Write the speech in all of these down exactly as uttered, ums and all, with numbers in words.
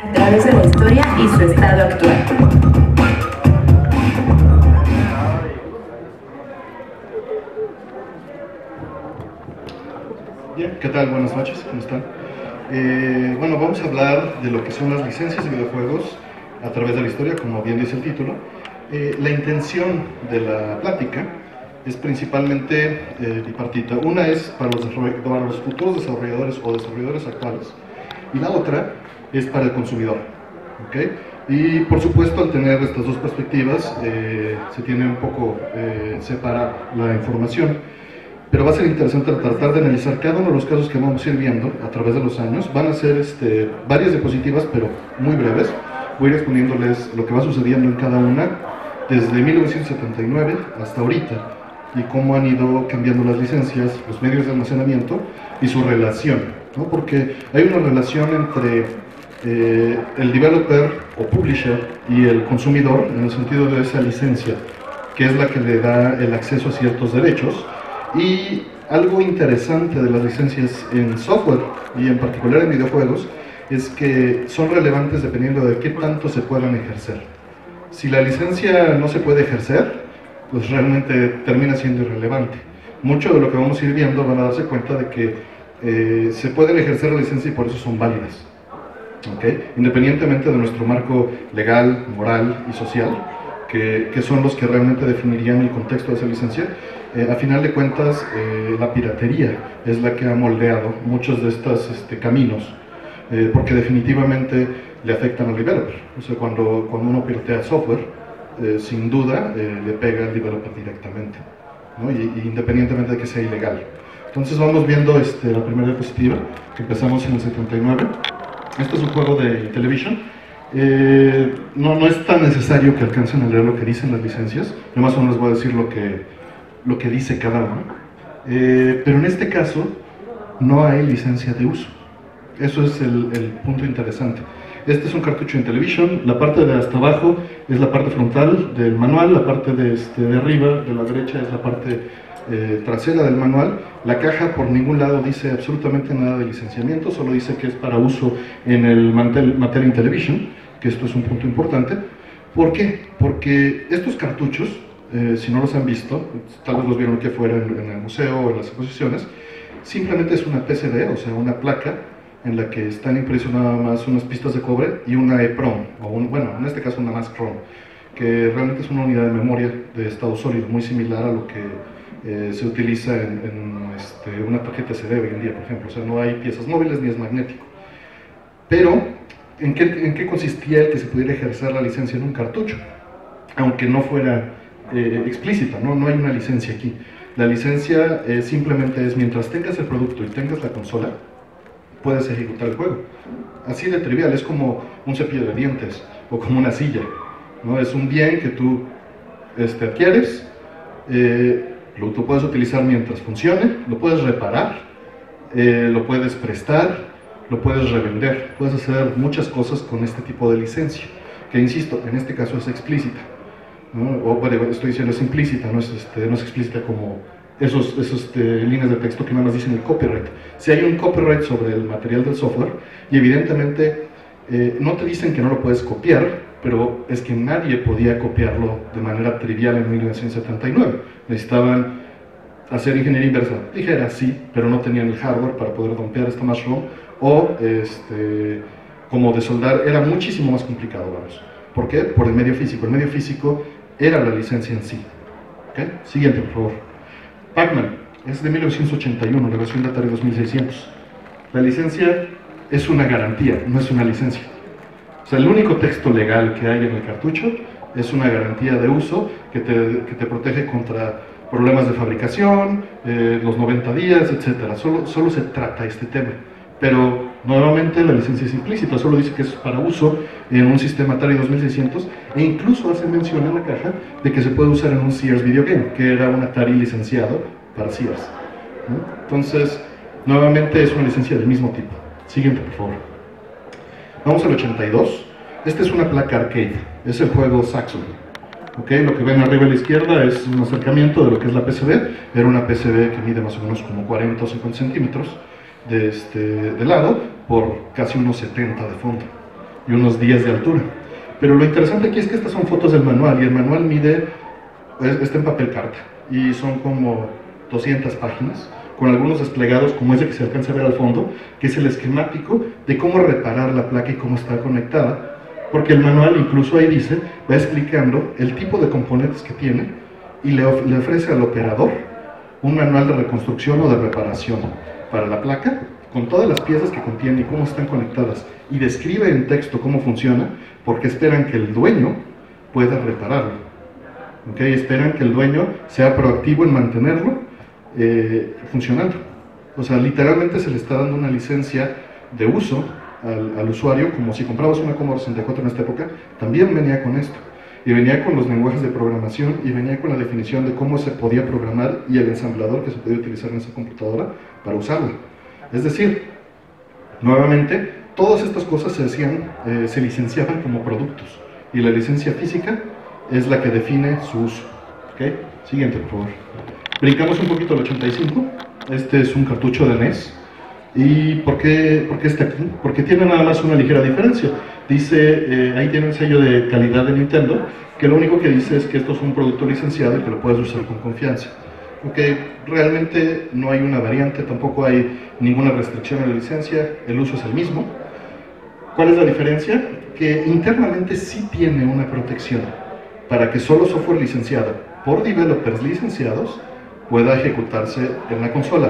a través de la historia y su estado actual. Bien, ¿qué tal? Buenas noches, ¿cómo están? Eh, bueno, vamos a hablar de lo que son las licencias de videojuegos a través de la historia, como bien dice el título. Eh, la intención de la plática es principalmente eh, bipartita. Una es para los, para los futuros desarrolladores o desarrolladores actuales, y la otra es para el consumidor, ¿okay? Y por supuesto, al tener estas dos perspectivas, eh, se tiene un poco eh, separar la información, pero va a ser interesante tratar de analizar cada uno de los casos que vamos a ir viendo a través de los años. Van a ser este, varias diapositivas, pero muy breves. Voy a ir exponiéndoles lo que va sucediendo en cada una, desde mil novecientos setenta y nueve hasta ahorita, y cómo han ido cambiando las licencias, los medios de almacenamiento y su relación, ¿no? Porque hay una relación entre eh, el developer o publisher y el consumidor, en el sentido de esa licencia, que es la que le da el acceso a ciertos derechos. Y algo interesante de las licencias en software, y en particular en videojuegos, es que son relevantes dependiendo de qué tanto se puedan ejercer. Si la licencia no se puede ejercer, pues realmente termina siendo irrelevante. Mucho de lo que vamos a ir viendo van a darse cuenta de que eh, se pueden ejercer la licencia y por eso son válidas, ¿okay? Independientemente de nuestro marco legal, moral y social, que, que son los que realmente definirían el contexto de esa licencia. Eh, a final de cuentas, eh, la piratería es la que ha moldeado muchos de estos este, caminos, eh, porque definitivamente le afectan al developer. O sea, cuando, cuando uno piratea software, eh, sin duda eh, le pega al developer directamente, ¿no? y, y independientemente de que sea ilegal. Entonces vamos viendo este, la primera diapositiva, que empezamos en el setenta y nueve. Este es un juego de Intellivision. Eh, no, no es tan necesario que alcancen a leer lo que dicen las licencias, yo más o menos les voy a decir lo que, lo que dice cada uno, eh, pero en este caso no hay licencia de uso. Eso es el, el punto interesante. Este es un cartucho de Intellivision. La parte de hasta abajo es la parte frontal del manual, la parte de, este, de arriba, de la derecha, es la parte eh, trasera del manual. La caja por ningún lado dice absolutamente nada de licenciamiento, solo dice que es para uso en el Mattel Intellivision, que esto es un punto importante. ¿Por qué? Porque estos cartuchos, eh, si no los han visto, tal vez los vieron aquí afuera en, en el museo o en las exposiciones, simplemente es una P C B, o sea, una placa en la que están impresas nada más unas pistas de cobre y una EEPROM, o un, bueno, en este caso una NASCROM, que realmente es una unidad de memoria de estado sólido, muy similar a lo que eh, se utiliza en, en este, una tarjeta C D hoy en día, por ejemplo. O sea, no hay piezas móviles ni es magnético. Pero, ¿en qué, en qué consistía el que se pudiera ejercer la licencia en un cartucho? Aunque no fuera eh, explícita, ¿no? No hay una licencia aquí. La licencia eh, simplemente es mientras tengas el producto y tengas la consola, puedes ejecutar el juego. Así de trivial, es como un cepillo de dientes o como una silla, ¿no? Es un bien que tú este, adquieres, eh, lo tú puedes utilizar mientras funcione, lo puedes reparar, eh, lo puedes prestar, lo puedes revender, puedes hacer muchas cosas con este tipo de licencia, que insisto, en este caso es explícita, ¿no? O bueno, estoy diciendo es implícita, no es, este, no es explícita como esos, esos este, líneas de texto que nada más dicen el copyright. Si hay un copyright sobre el material del software, y evidentemente eh, no te dicen que no lo puedes copiar, pero es que nadie podía copiarlo de manera trivial en mil novecientos setenta y nueve. Necesitaban hacer ingeniería inversa ligera, sí, pero no tenían el hardware para poder romper esta más ROM, o este, como de soldar, era muchísimo más complicado, vamos. ¿Por qué? Por el medio físico. El medio físico era la licencia en sí. ¿Okay? Siguiente, por favor. Pac-Man, es de mil novecientos ochenta y uno, la versión de Atari dos mil seiscientos. La licencia es una garantía, no es una licencia. O sea, el único texto legal que hay en el cartucho es una garantía de uso que te, que te protege contra problemas de fabricación, eh, los noventa días, etcétera. Solo, solo se trata este tema. Pero nuevamente la licencia es implícita, solo dice que es para uso en un sistema Atari dos mil seiscientos, e incluso hace mención en la caja de que se puede usar en un Sears Video Game, que era un Atari licenciado para Sears, ¿no? Entonces, nuevamente es una licencia del mismo tipo. Siguiente, por favor. Vamos al ochenta y dos. Esta es una placa arcade, es el juego Saxon. ¿Okay? Lo que ven arriba a la izquierda es un acercamiento de lo que es la P C B. Era una P C B que mide más o menos como cuarenta o cincuenta centímetros de, este, de lado por casi unos setenta de fondo. y unos diez de altura. Pero lo interesante aquí es que estas son fotos del manual, y el manual mide, está en papel carta, y son como doscientas páginas, con algunos desplegados, como ese que se alcanza a ver al fondo, que es el esquemático de cómo reparar la placa y cómo está conectada, porque el manual, incluso ahí dice, va explicando el tipo de componentes que tiene, y le, of le ofrece al operador un manual de reconstrucción o de reparación para la placa, con todas las piezas que contiene y cómo están conectadas, y describe en texto cómo funciona, porque esperan que el dueño pueda repararlo. ¿Okay? Esperan que el dueño sea proactivo en mantenerlo eh, funcionando. O sea, literalmente se le está dando una licencia de uso al, al usuario, como si comprabas una Commodore sesenta y cuatro en esta época, también venía con esto. Y venía con los lenguajes de programación, y venía con la definición de cómo se podía programar y el ensamblador que se podía utilizar en esa computadora para usarla. Es decir, nuevamente, todas estas cosas se, hacían, eh, se licenciaban como productos, y la licencia física es la que define su uso. ¿Okay? Siguiente, por favor. Brincamos un poquito al ochenta y cinco. Este es un cartucho de N E S. ¿Y por qué, por qué está aquí? Porque tiene nada más una ligera diferencia. Dice, eh, ahí tiene un sello de calidad de Nintendo, que lo único que dice es que esto es un producto licenciado y que lo puedes usar con confianza. Porque realmente no hay una variante, tampoco hay ninguna restricción en la licencia, el uso es el mismo. ¿Cuál es la diferencia? Que internamente sí tiene una protección para que solo software licenciado por developers licenciados pueda ejecutarse en la consola.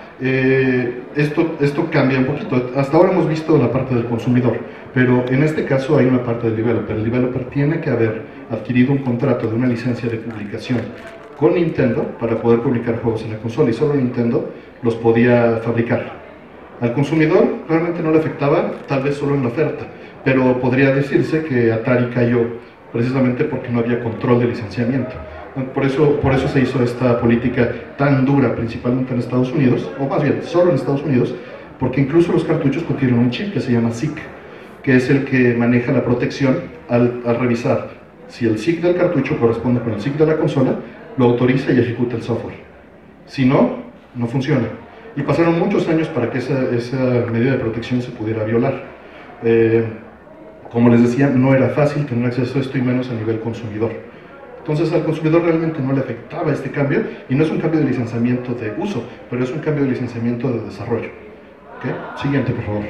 Eh, esto, esto cambia un poquito. Hasta ahora hemos visto la parte del consumidor, pero en este caso hay una parte del developer. El developer tiene que haber adquirido un contrato de una licencia de publicación con Nintendo para poder publicar juegos en la consola, y solo Nintendo los podía fabricar. Al consumidor realmente no le afectaba, tal vez solo en la oferta, pero podría decirse que Atari cayó precisamente porque no había control de licenciamiento. Por eso, por eso se hizo esta política tan dura, principalmente en Estados Unidos, o más bien, solo en Estados Unidos, porque incluso los cartuchos contienen un chip que se llama S I C, que es el que maneja la protección al, al revisar si el S I C del cartucho corresponde con el S I C de la consola, lo autoriza y ejecuta el software. Si no, no funciona. Y pasaron muchos años para que esa, esa medida de protección se pudiera violar. Eh, como les decía, no era fácil tener acceso a esto, y menos a nivel consumidor. Entonces al consumidor realmente no le afectaba este cambio, y no es un cambio de licenciamiento de uso, pero es un cambio de licenciamiento de desarrollo. ¿Okay? Siguiente, por favor.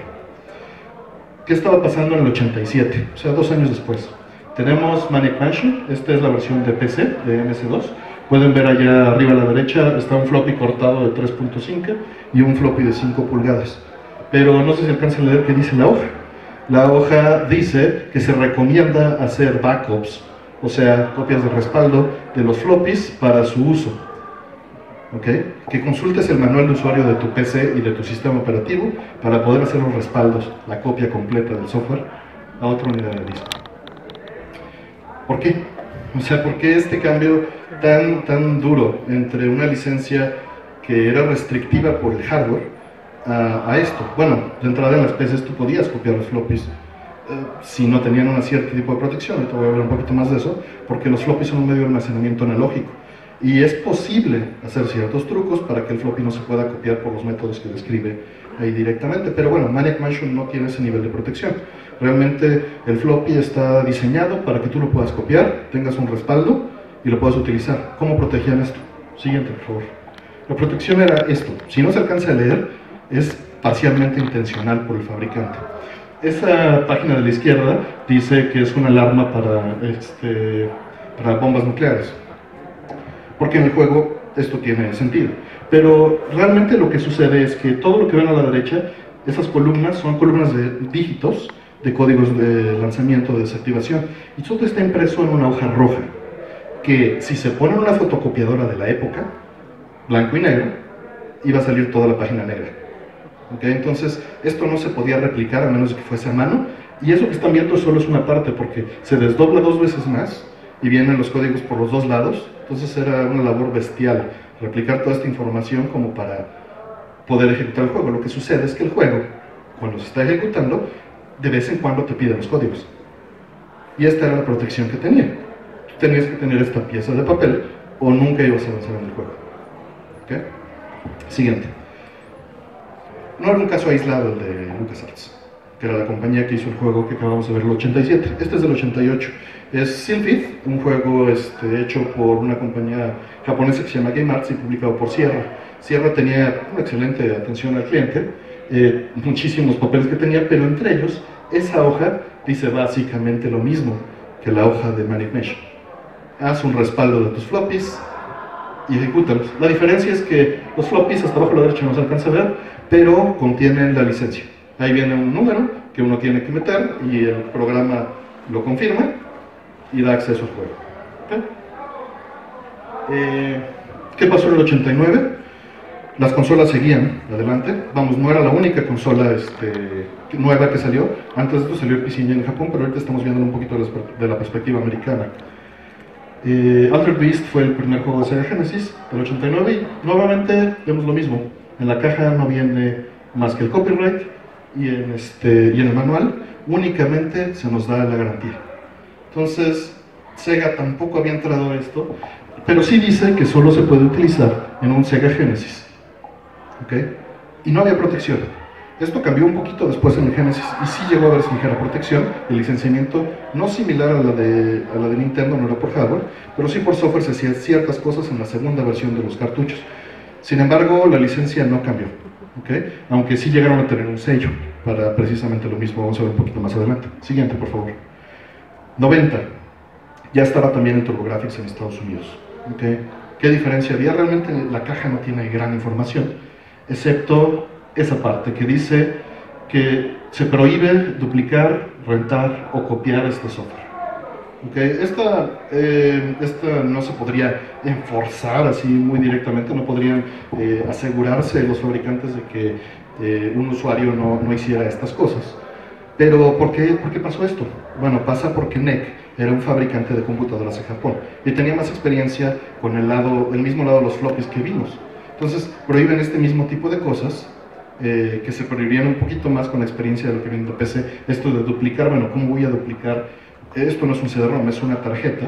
¿Qué estaba pasando en el ochenta y siete? O sea, dos años después. Tenemos Maniac Mansion, esta es la versión de P C, de M S dos. Pueden ver allá arriba a la derecha, está un floppy cortado de tres punto cinco y un floppy de cinco pulgadas. Pero no sé si alcanzan a leer qué dice la hoja. La hoja dice que se recomienda hacer backups, o sea, copias de respaldo de los floppies para su uso. ¿Okay? Que consultes el manual de usuario de tu P C y de tu sistema operativo para poder hacer los respaldos, la copia completa del software, a otra unidad de disco. ¿Por qué? O sea, ¿por qué este cambio tan, tan duro entre una licencia que era restrictiva por el hardware a, a esto? Bueno, de entrada en las P Cs tú podías copiar los floppies eh, si no tenían un cierto tipo de protección. Ahorita voy a hablar un poquito más de eso, porque los floppies son un medio de almacenamiento analógico, y es posible hacer ciertos trucos para que el floppy no se pueda copiar por los métodos que describe ahí directamente. Pero bueno, Maniac Mansion no tiene ese nivel de protección. Realmente el floppy está diseñado para que tú lo puedas copiar, tengas un respaldo y lo puedas utilizar. ¿Cómo protegían esto? Siguiente, por favor. La protección era esto. Si no se alcanza a leer, es parcialmente intencional por el fabricante. Esa página de la izquierda dice que es una alarma para, este, para bombas nucleares, porque en el juego esto tiene sentido. Pero realmente lo que sucede es que todo lo que ven a la derecha, esas columnas son columnas de dígitos de códigos de lanzamiento, de desactivación, y todo está impreso en una hoja roja, que si se pone en una fotocopiadora de la época, blanco y negro, iba a salir toda la página negra. ¿Okay? Entonces, esto no se podía replicar a menos de que fuese a mano, y eso que están viendo solo es una parte, porque se desdobla dos veces más, y vienen los códigos por los dos lados. Entonces era una labor bestial replicar toda esta información como para poder ejecutar el juego. Lo que sucede es que el juego, cuando se está ejecutando, de vez en cuando te pide los códigos, y esta era la protección que tenía. Tú tenías que tener esta pieza de papel o nunca ibas a avanzar en el juego. ¿Okay? Siguiente. No era un caso aislado el de LucasArts. que era la compañía que hizo el juego que acabamos de ver, el ochenta y siete. Este es del ochenta y ocho. Es Sylphid, un juego este, hecho por una compañía japonesa que se llama Game Arts y publicado por Sierra. Sierra tenía una excelente atención al cliente, eh, muchísimos papeles que tenía, pero entre ellos, esa hoja dice básicamente lo mismo que la hoja de Manic Mesh. Haz un respaldo de tus floppies y ejecútalos. La diferencia es que los floppies hasta abajo a la derecha no se alcanza a ver, pero contienen la licencia. Ahí viene un número que uno tiene que meter y el programa lo confirma y da acceso al juego. ¿Okay? Eh, ¿Qué pasó en el ochenta y nueve? Las consolas seguían adelante. Vamos, no era la única consola este, nueva que salió. Antes de esto salió el P C Engine en Japón, pero ahorita estamos viendo un poquito de la perspectiva americana. Eh, Altered Beast fue el primer juego de Sega Genesis del ochenta y nueve y nuevamente vemos lo mismo. En la caja no viene más que el copyright y en, este, y en el manual únicamente se nos da la garantía. Entonces Sega tampoco había entrado a esto, pero sí dice que solo se puede utilizar en un Sega Genesis. ¿Okay? Y no había protección. Esto cambió un poquito después en el Genesis y sí llegó a haber ligera protección. El licenciamiento no similar a la, de, a la de Nintendo, no era por hardware, pero sí por software se hacían ciertas cosas en la segunda versión de los cartuchos. Sin embargo, la licencia no cambió, ¿okay? Aunque sí llegaron a tener un sello para precisamente lo mismo. Vamos a ver un poquito más adelante. Siguiente, por favor. noventa. Ya estaba también en TurboGrafx en Estados Unidos. ¿Okay? ¿Qué diferencia había? Realmente la caja no tiene gran información, excepto esa parte que dice que se prohíbe duplicar, rentar o copiar este software. Okay. Esta, eh, esta no se podría enforzar así muy directamente, no podrían eh, asegurarse los fabricantes de que eh, un usuario no, no hiciera estas cosas. Pero ¿por qué, ¿por qué pasó esto? Bueno, pasa porque N E C era un fabricante de computadoras en Japón y tenía más experiencia con el, lado, el mismo lado de los floppies que vimos. Entonces prohíben este mismo tipo de cosas eh, que se prohibirían un poquito más con la experiencia de lo que viene de P C. Esto de duplicar, bueno, ¿cómo voy a duplicar? Esto no es un C D ROM, es una tarjeta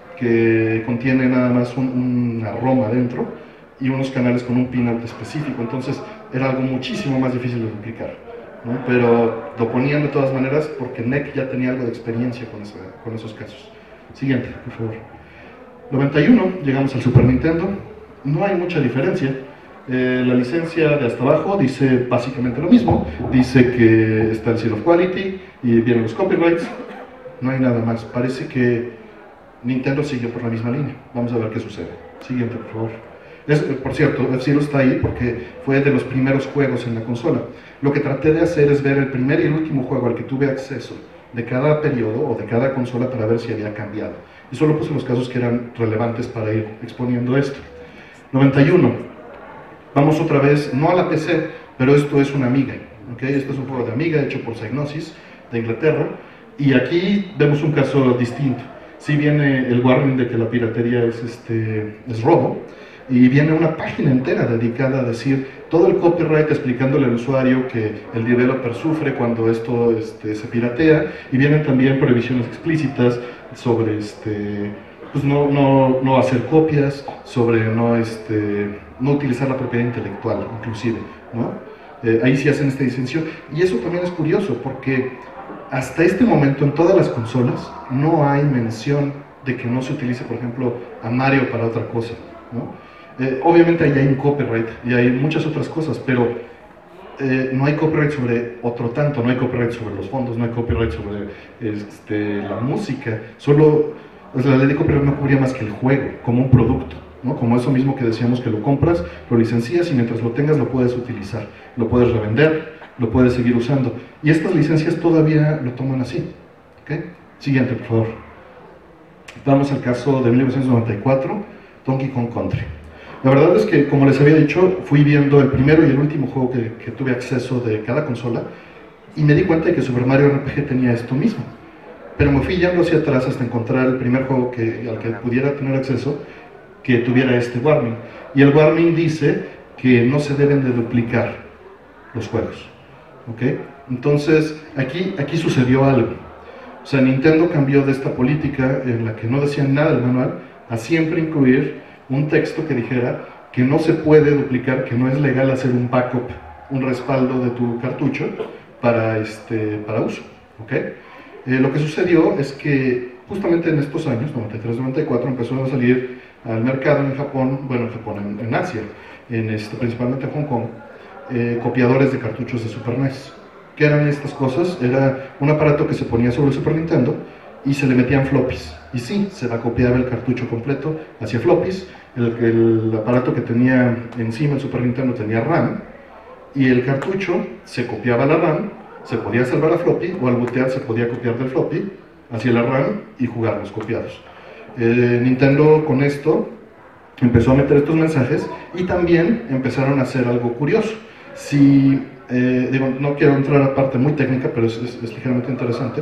que contiene nada más un, una ROM adentro y unos canales con un pinout específico. Entonces era algo muchísimo más difícil de duplicar, ¿no? Pero lo ponían de todas maneras porque N E C ya tenía algo de experiencia con, esa, con esos casos. Siguiente, por favor. noventa y uno, llegamos al Super Nintendo. No hay mucha diferencia. Eh, la licencia de hasta abajo dice básicamente lo mismo. Dice que está el Seal of Quality y vienen los copyrights. No hay nada más. Parece que Nintendo sigue por la misma línea. Vamos a ver qué sucede. Siguiente, por favor. Es, por cierto, F-Zero está ahí porque fue de los primeros juegos en la consola. Lo que traté de hacer es ver el primer y el último juego al que tuve acceso de cada periodo o de cada consola para ver si había cambiado. Y solo puse los casos que eran relevantes para ir exponiendo esto. noventa y uno. Vamos otra vez, no a la P C, pero esto es una Amiga. ¿Okay? Esto es un juego de Amiga hecho por Psygnosis de Inglaterra. Y aquí vemos un caso distinto. Sí viene el warning de que la piratería es, este, es robo. Y viene una página entera dedicada a decir todo el copyright explicándole al usuario que el developer sufre cuando esto este, se piratea, y vienen también prohibiciones explícitas sobre este, pues no, no, no hacer copias, sobre no, este, no utilizar la propiedad intelectual inclusive, ¿no? Eh, ahí sí hacen esta distinción, y eso también es curioso porque hasta este momento en todas las consolas no hay mención de que no se utilice, por ejemplo, a Mario para otra cosa, ¿no? Eh, obviamente ahí hay un copyright y hay muchas otras cosas, pero eh, no hay copyright sobre otro tanto, no hay copyright sobre los fondos, no hay copyright sobre este, la música, solo pues, la ley de copyright no cubría más que el juego, como un producto, ¿no? Como eso mismo que decíamos, que lo compras, lo licencias y mientras lo tengas lo puedes utilizar, lo puedes revender, lo puedes seguir usando, y estas licencias todavía lo toman así. ¿Okay? Siguiente, por favor. Vamos al caso de mil novecientos noventa y cuatro, Donkey Kong Country. La verdad es que, como les había dicho, fui viendo el primero y el último juego que, que tuve acceso de cada consola y me di cuenta de que Super Mario R P G tenía esto mismo. Pero me fui yendo hacia atrás hasta encontrar el primer juego que, al que pudiera tener acceso que tuviera este warning. Y el warning dice que no se deben de duplicar los juegos. ¿Okay? Entonces, aquí, aquí sucedió algo. O sea, Nintendo cambió de esta política en la que no decían nada del manual a siempre incluir un texto que dijera que no se puede duplicar, que no es legal hacer un backup, un respaldo de tu cartucho para, este, para uso, ¿ok? Eh, lo que sucedió es que justamente en estos años, noventa y tres noventa y cuatro, empezó a salir al mercado en Japón, bueno, en Japón, en, en Asia, en este, principalmente en Hong Kong, eh, copiadores de cartuchos de Super N E S. ¿Qué eran estas cosas? Era un aparato que se ponía sobre el Super Nintendo y se le metían floppies. Y sí, se va a copiar el cartucho completo hacia floppies. El, el aparato que tenía encima el Super Nintendo tenía RAM, y el cartucho se copiaba a la RAM, se podía salvar a floppy, o al bootear se podía copiar del floppy hacia la RAM y jugar los copiados. Eh, Nintendo con esto empezó a meter estos mensajes y también empezaron a hacer algo curioso. Si, eh, digo, no quiero entrar a parte muy técnica, pero es, es, es ligeramente interesante.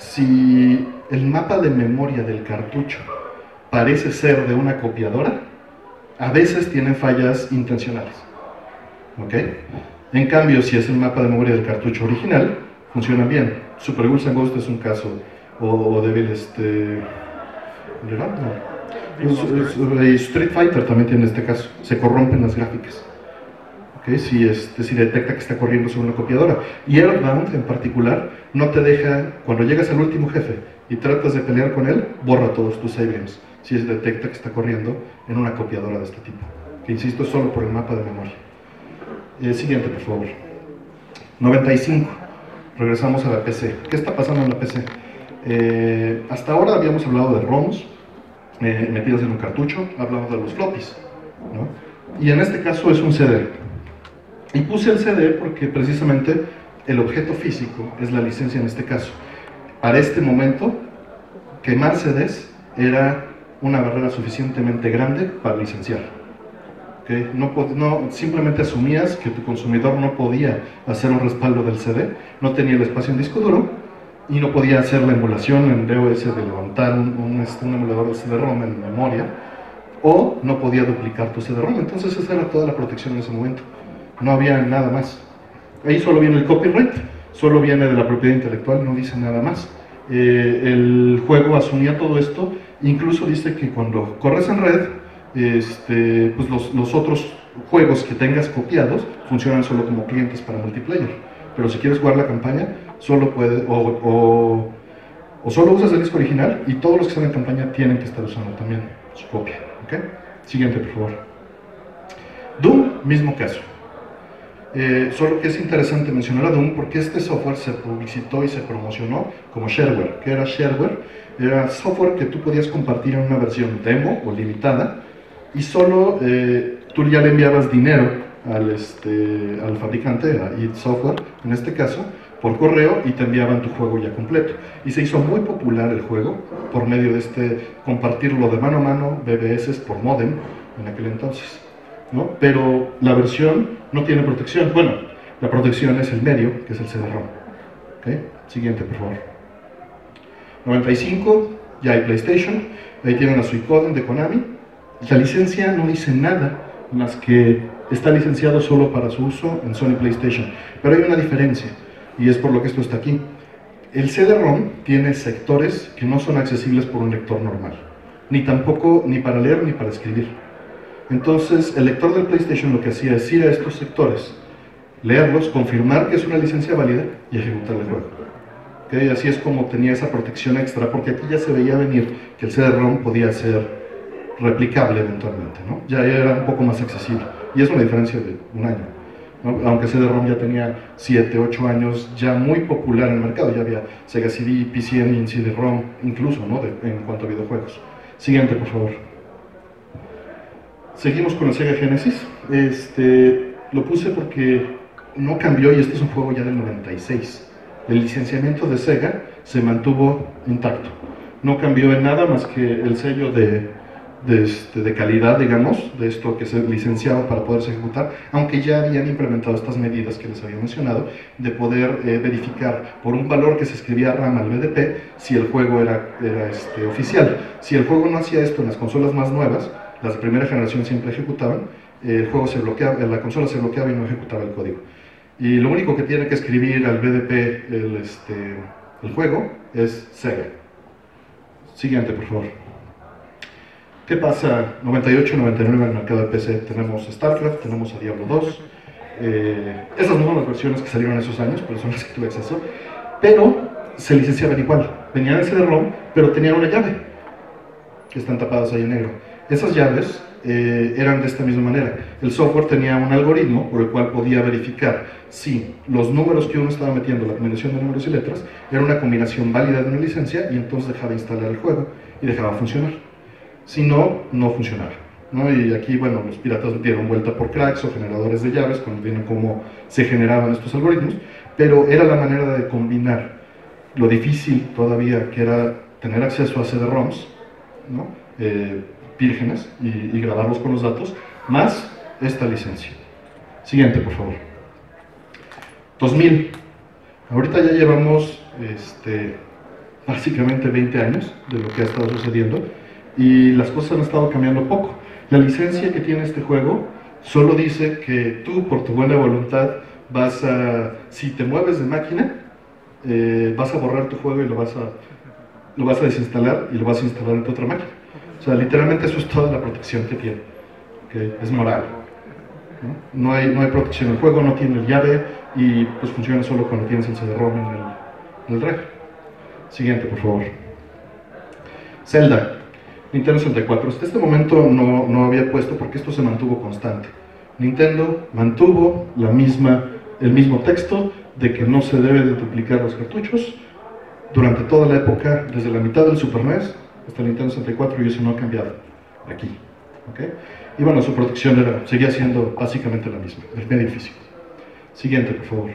Si el mapa de memoria del cartucho parece ser de una copiadora, a veces tiene fallas intencionales, ¿ok? En cambio, si es el mapa de memoria del cartucho original, funcionan bien. Super Ghouls and Ghosts es un caso, o, o Devil, este... ¿verdad? No. Es, es, Street Fighter también tiene este caso, se corrompen las gráficas, ¿okay? Si, este, si detecta que está corriendo sobre una copiadora. Y Earthbound en particular no te deja, cuando llegas al último jefe y tratas de pelear con él, borra todos tus save games si detecta que está corriendo en una copiadora de este tipo, que insisto es solo por el mapa de memoria. Eh, siguiente, por favor. noventa y cinco, regresamos a la P C. ¿Qué está pasando en la P C? Eh, hasta ahora habíamos hablado de ROMs eh, metidas en un cartucho, hablamos de los floppies, ¿no? Y en este caso es un C D. Y puse el C D porque precisamente el objeto físico es la licencia en este caso. Para este momento, quemar C Ds era una barrera suficientemente grande para licenciar. ¿Okay? No, no, simplemente asumías que tu consumidor no podía hacer un respaldo del C D, no tenía el espacio en disco duro y no podía hacer la emulación en D O S de levantar un, un, un emulador de C D ROM en memoria, o no podía duplicar tu C D ROM. Entonces esa era toda la protección en ese momento, no había nada más. Ahí solo viene el copyright, solo viene de la propiedad intelectual, no dice nada más. Eh, el juego asumía todo esto, incluso dice que cuando corres en red, este, pues los, los otros juegos que tengas copiados funcionan solo como clientes para multiplayer, pero si quieres jugar la campaña, solo puedes, o, o, o solo usas el disco original, y todos los que están en campaña tienen que estar usando también su copia, ¿okay? Siguiente, por favor. Doom, mismo caso. Eh, solo que es interesante mencionar a Doom porque este software se publicitó y se promocionó como shareware. ¿Qué era shareware? Era software que tú podías compartir en una versión demo o limitada, y solo eh, tú ya le enviabas dinero al, este, al fabricante, a id Software en este caso, por correo, y te enviaban tu juego ya completo. Y se hizo muy popular el juego por medio de este compartirlo de mano a mano, B B S por modem en aquel entonces, ¿no? Pero la versión no tiene protección. Bueno, la protección es el medio, que es el C D ROM. ¿Okay? Siguiente, por favor. noventa y cinco, ya hay PlayStation, ahí tienen a Suicoden de Konami. La licencia no dice nada más que está licenciado solo para su uso en Sony PlayStation. Pero hay una diferencia, y es por lo que esto está aquí. El C D ROM tiene sectores que no son accesibles por un lector normal, ni tampoco ni para leer ni para escribir. Entonces el lector del PlayStation lo que hacía es ir a estos sectores, leerlos, confirmar que es una licencia válida y ejecutar el juego. ¿Okay? Así es como tenía esa protección extra, porque aquí ya se veía venir que el C D ROM podía ser replicable eventualmente, ¿no? Ya era un poco más accesible, y es una diferencia de un año, ¿no? Aunque C D ROM ya tenía siete, ocho años, ya muy popular en el mercado, ya había Sega C D, P C Engine, C D ROM, incluso, ¿no? De, en cuanto a videojuegos. Siguiente, por favor. Seguimos con el Sega Genesis. Este, lo puse porque no cambió, y este es un juego ya del noventa y seis. El licenciamiento de Sega se mantuvo intacto, no cambió en nada más que el sello de De, este, de calidad, digamos, de esto que se licenciaba para poderse ejecutar, aunque ya habían implementado estas medidas que les había mencionado, de poder eh, verificar por un valor que se escribía RAM al B D P si el juego era, era este, oficial. Si el juego no hacía esto en las consolas más nuevas, las de primera generación siempre ejecutaban, eh, el juego se bloqueaba, la consola se bloqueaba y no ejecutaba el código. Y lo único que tiene que escribir al B D P el, este, el juego es Sega. Siguiente, por favor. ¿Qué pasa? noventa y ocho, noventa y nueve en el mercado de P C. Tenemos StarCraft, tenemos a Diablo dos, Eh, esas no son las versiones que salieron en esos años, pero son las que tuve acceso. Pero se licenciaban igual. Venían en C D ROM, pero tenían una llave, que están tapadas ahí en negro. Esas llaves eh, eran de esta misma manera. El software tenía un algoritmo por el cual podía verificar si los números que uno estaba metiendo, la combinación de números y letras, era una combinación válida de una licencia, y entonces dejaba de instalar el juego y dejaba funcionar. Si no, no funcionaba, ¿no? Y aquí, bueno, los piratas dieron vuelta por cracks o generadores de llaves, cuando vieron cómo se generaban estos algoritmos, pero era la manera de combinar lo difícil todavía que era tener acceso a C D ROMs, ¿no? eh, vírgenes, y, y grabarlos con los datos, más esta licencia. Siguiente, por favor. dos mil. Ahorita ya llevamos este, básicamente veinte años de lo que ha estado sucediendo, y las cosas han estado cambiando poco. La licencia que tiene este juego solo dice que tú, por tu buena voluntad, vas a, si te mueves de máquina, eh, vas a borrar tu juego y lo vas a, lo vas a desinstalar y lo vas a instalar en tu otra máquina. O sea, literalmente eso es toda la protección que tiene. ¿Okay? Es moral. ¿no? No, hay, no hay protección. El juego no tiene llave y pues funciona solo cuando tienes el C D ROM en el, en el drive. Siguiente, por favor. Zelda. Nintendo sesenta y cuatro. Hasta este momento no, no había puesto porque esto se mantuvo constante. Nintendo mantuvo la misma, el mismo texto de que no se debe de duplicar los cartuchos durante toda la época, desde la mitad del Super N E S hasta el Nintendo sesenta y cuatro, y eso no ha cambiado aquí. ¿Okay? Y bueno, su protección era, seguía siendo básicamente la misma, el medio físico. Siguiente, por favor.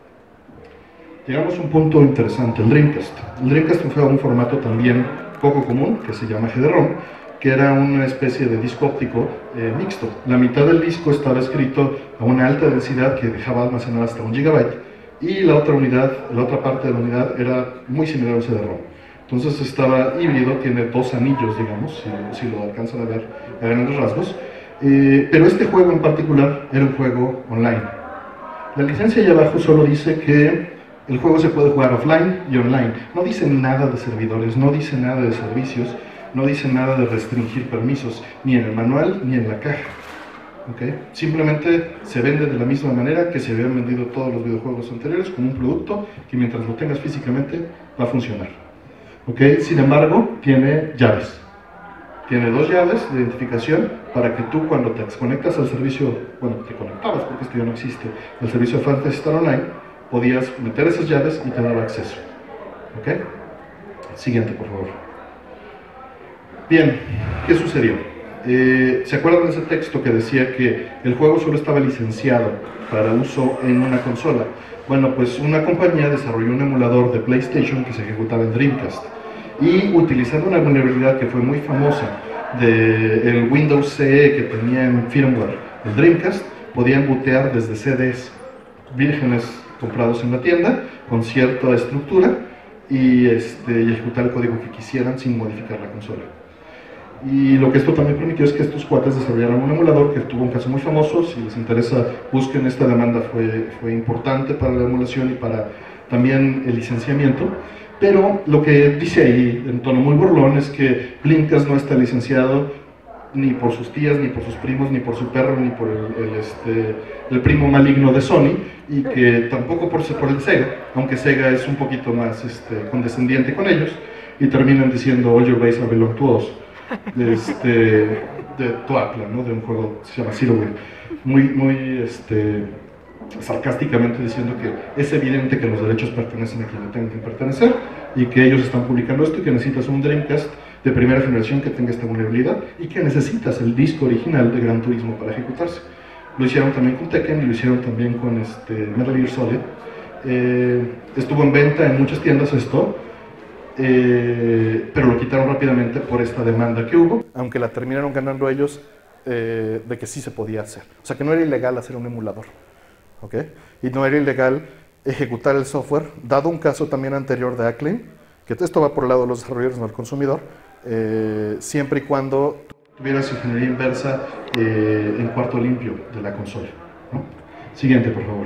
Llegamos a un punto interesante, el Dreamcast. El Dreamcast fue un formato también poco común, que se llama G D ROM, que era una especie de disco óptico eh, mixto. La mitad del disco estaba escrito a una alta densidad que dejaba almacenar hasta un gigabyte, y la otra unidad, la otra parte de la unidad era muy similar al C D ROM. Entonces estaba híbrido, tiene dos anillos, digamos, si, si lo alcanzan a ver a grandes rasgos. Eh, pero este juego en particular era un juego online. La licencia allá abajo solo dice que el juego se puede jugar offline y online. No dice nada de servidores, no dice nada de servicios, no dice nada de restringir permisos, ni en el manual ni en la caja. ¿Okay? Simplemente se vende de la misma manera que se habían vendido todos los videojuegos anteriores, como un producto que mientras lo tengas físicamente va a funcionar. ¿Okay? Sin embargo, tiene llaves. Tiene dos llaves de identificación para que tú, cuando te conectas al servicio, bueno, te conectabas porque esto ya no existe, el servicio de Phantasy Star Online, podías meter esas llaves y te daba acceso. ¿Ok? Siguiente, por favor. Bien, ¿qué sucedió? Eh, ¿Se acuerdan de ese texto que decía que el juego solo estaba licenciado para uso en una consola? Bueno, pues una compañía desarrolló un emulador de PlayStation que se ejecutaba en Dreamcast, y utilizando una vulnerabilidad que fue muy famosa del Windows C E que tenía en firmware el Dreamcast, podían bootear desde C Ds vírgenes comprados en la tienda con cierta estructura y, este, y ejecutar el código que quisieran sin modificar la consola. Y lo que esto también permitió es que estos cuates desarrollaran un emulador que tuvo un caso muy famoso. Si les interesa, busquen. Esta demanda, fue, fue importante para la emulación y para también el licenciamiento. Pero lo que dice ahí, en tono muy burlón, es que Dreamcast no está licenciado ni por sus tías, ni por sus primos, ni por su perro, ni por el, el, este, el primo maligno de Sony, y que tampoco por, por el Sega, aunque Sega es un poquito más este, condescendiente con ellos, y terminan diciendo all your base are belong to us, de, este, de Toapla, ¿no? De un juego que se llama Zeroway, muy, muy este, sarcásticamente diciendo que es evidente que los derechos pertenecen a quien le tengan que pertenecer, y que ellos están publicando esto, y que necesitas un Dreamcast de primera generación que tenga esta vulnerabilidad, y que necesitas el disco original de Gran Turismo para ejecutarse. Lo hicieron también con Tekken, y lo hicieron también con este, Metal Gear Solid. Eh, estuvo en venta en muchas tiendas esto, eh, pero lo quitaron rápidamente por esta demanda que hubo, aunque la terminaron ganando ellos, eh, de que sí se podía hacer. O sea, que no era ilegal hacer un emulador, ¿okay? Y no era ilegal ejecutar el software, dado un caso también anterior de Acclaim, que esto va por el lado de los desarrolladores, no del consumidor, eh, siempre y cuando tuvieras ingeniería inversa eh, en cuarto limpio de la consola, ¿no? Siguiente, por favor.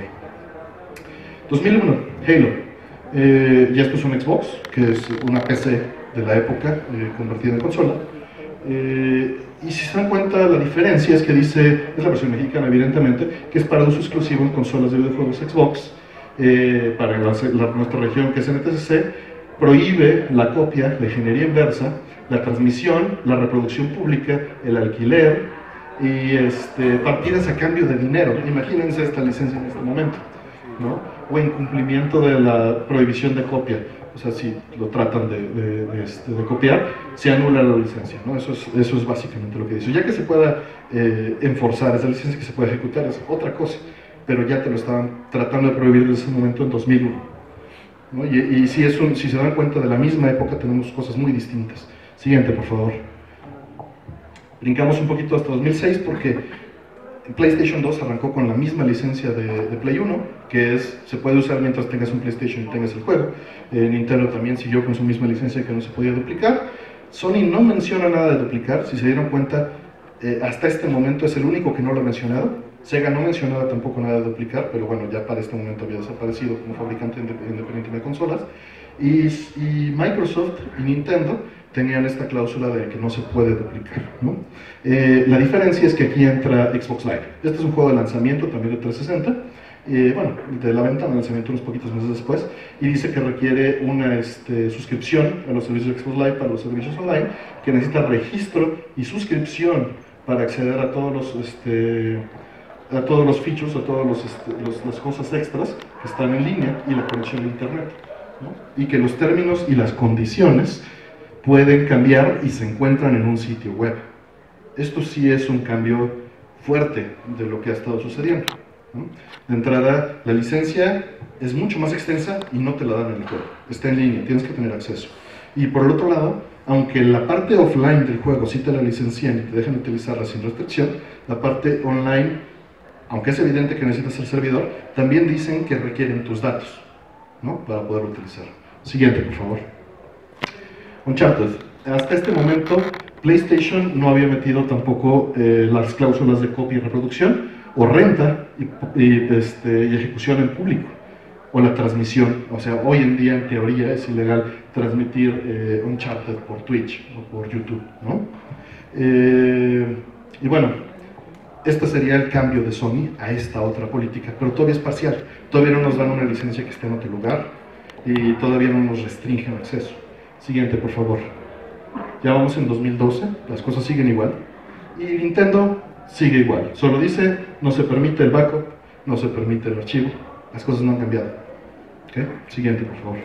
dos mil uno, Halo. Eh, y esto es un Xbox, que es una P C de la época, eh, convertida en consola. Eh, y si se dan cuenta, la diferencia es que dice, es la versión mexicana evidentemente, que es para uso exclusivo en consolas de videojuegos Xbox, eh, para la, la, nuestra región que es N T C C, prohíbe la copia, la ingeniería inversa, la transmisión, la reproducción pública, el alquiler y este, partidas a cambio de dinero. Imagínense esta licencia en este momento, ¿no? O incumplimiento de la prohibición de copia. O sea, si lo tratan de, de, de, este, de copiar, se anula la licencia, ¿no? Eso es, eso es básicamente lo que dice. Ya que se pueda eh, enforzar esa licencia, que se pueda ejecutar, es otra cosa, pero ya te lo estaban tratando de prohibir desde ese momento en dos mil uno, ¿no? Y, y si, es un, si se dan cuenta, de la misma época tenemos cosas muy distintas. Siguiente, por favor. Brincamos un poquito hasta dos mil seis porque PlayStation dos arrancó con la misma licencia de, de Play uno, que es, se puede usar mientras tengas un PlayStation y tengas el juego. Eh, Nintendo también siguió con su misma licencia, que no se podía duplicar. Sony no menciona nada de duplicar, si se dieron cuenta, eh, hasta este momento es el único que no lo ha mencionado. Sega no mencionaba tampoco nada de duplicar, pero bueno, ya para este momento había desaparecido como fabricante independiente de consolas. Y, y Microsoft y Nintendo tenían esta cláusula de que no se puede duplicar, ¿no? Eh, la diferencia es que aquí entra Xbox Live. Este es un juego de lanzamiento también de trescientos sesenta, eh, bueno, de la venta de lanzamiento unos poquitos meses después, y dice que requiere una este, suscripción a los servicios de Xbox Live para los servicios online, que necesita registro y suscripción para acceder a todos los, este, a todos los features, a todas los, este, los, las cosas extras que están en línea y la conexión a internet, ¿no? Y que los términos y las condiciones pueden cambiar y se encuentran en un sitio web. Esto sí es un cambio fuerte de lo que ha estado sucediendo, ¿no? De entrada, la licencia es mucho más extensa y no te la dan en el juego. Está en línea, tienes que tener acceso. Y por el otro lado, aunque la parte offline del juego sí te la licencian y te dejan utilizarla sin restricción, la parte online, aunque es evidente que necesitas el servidor, también dicen que requieren tus datos, ¿no? Para poder utilizar. Siguiente, por favor. Uncharted. Hasta este momento, PlayStation no había metido tampoco eh, las cláusulas de copia y reproducción, o renta y, y, este, y ejecución en público, o la transmisión. O sea, hoy en día, en teoría, es ilegal transmitir eh, Uncharted por Twitch o por YouTube, ¿no? Eh, y bueno, este sería el cambio de Sony a esta otra política, pero todavía es parcial. Todavía no nos dan una licencia que esté en otro lugar y todavía no nos restringen acceso. Siguiente, por favor. Ya vamos en dos mil doce, las cosas siguen igual. Y Nintendo sigue igual. Solo dice, no se permite el backup, no se permite el archivo. Las cosas no han cambiado. ¿Okay? Siguiente, por favor.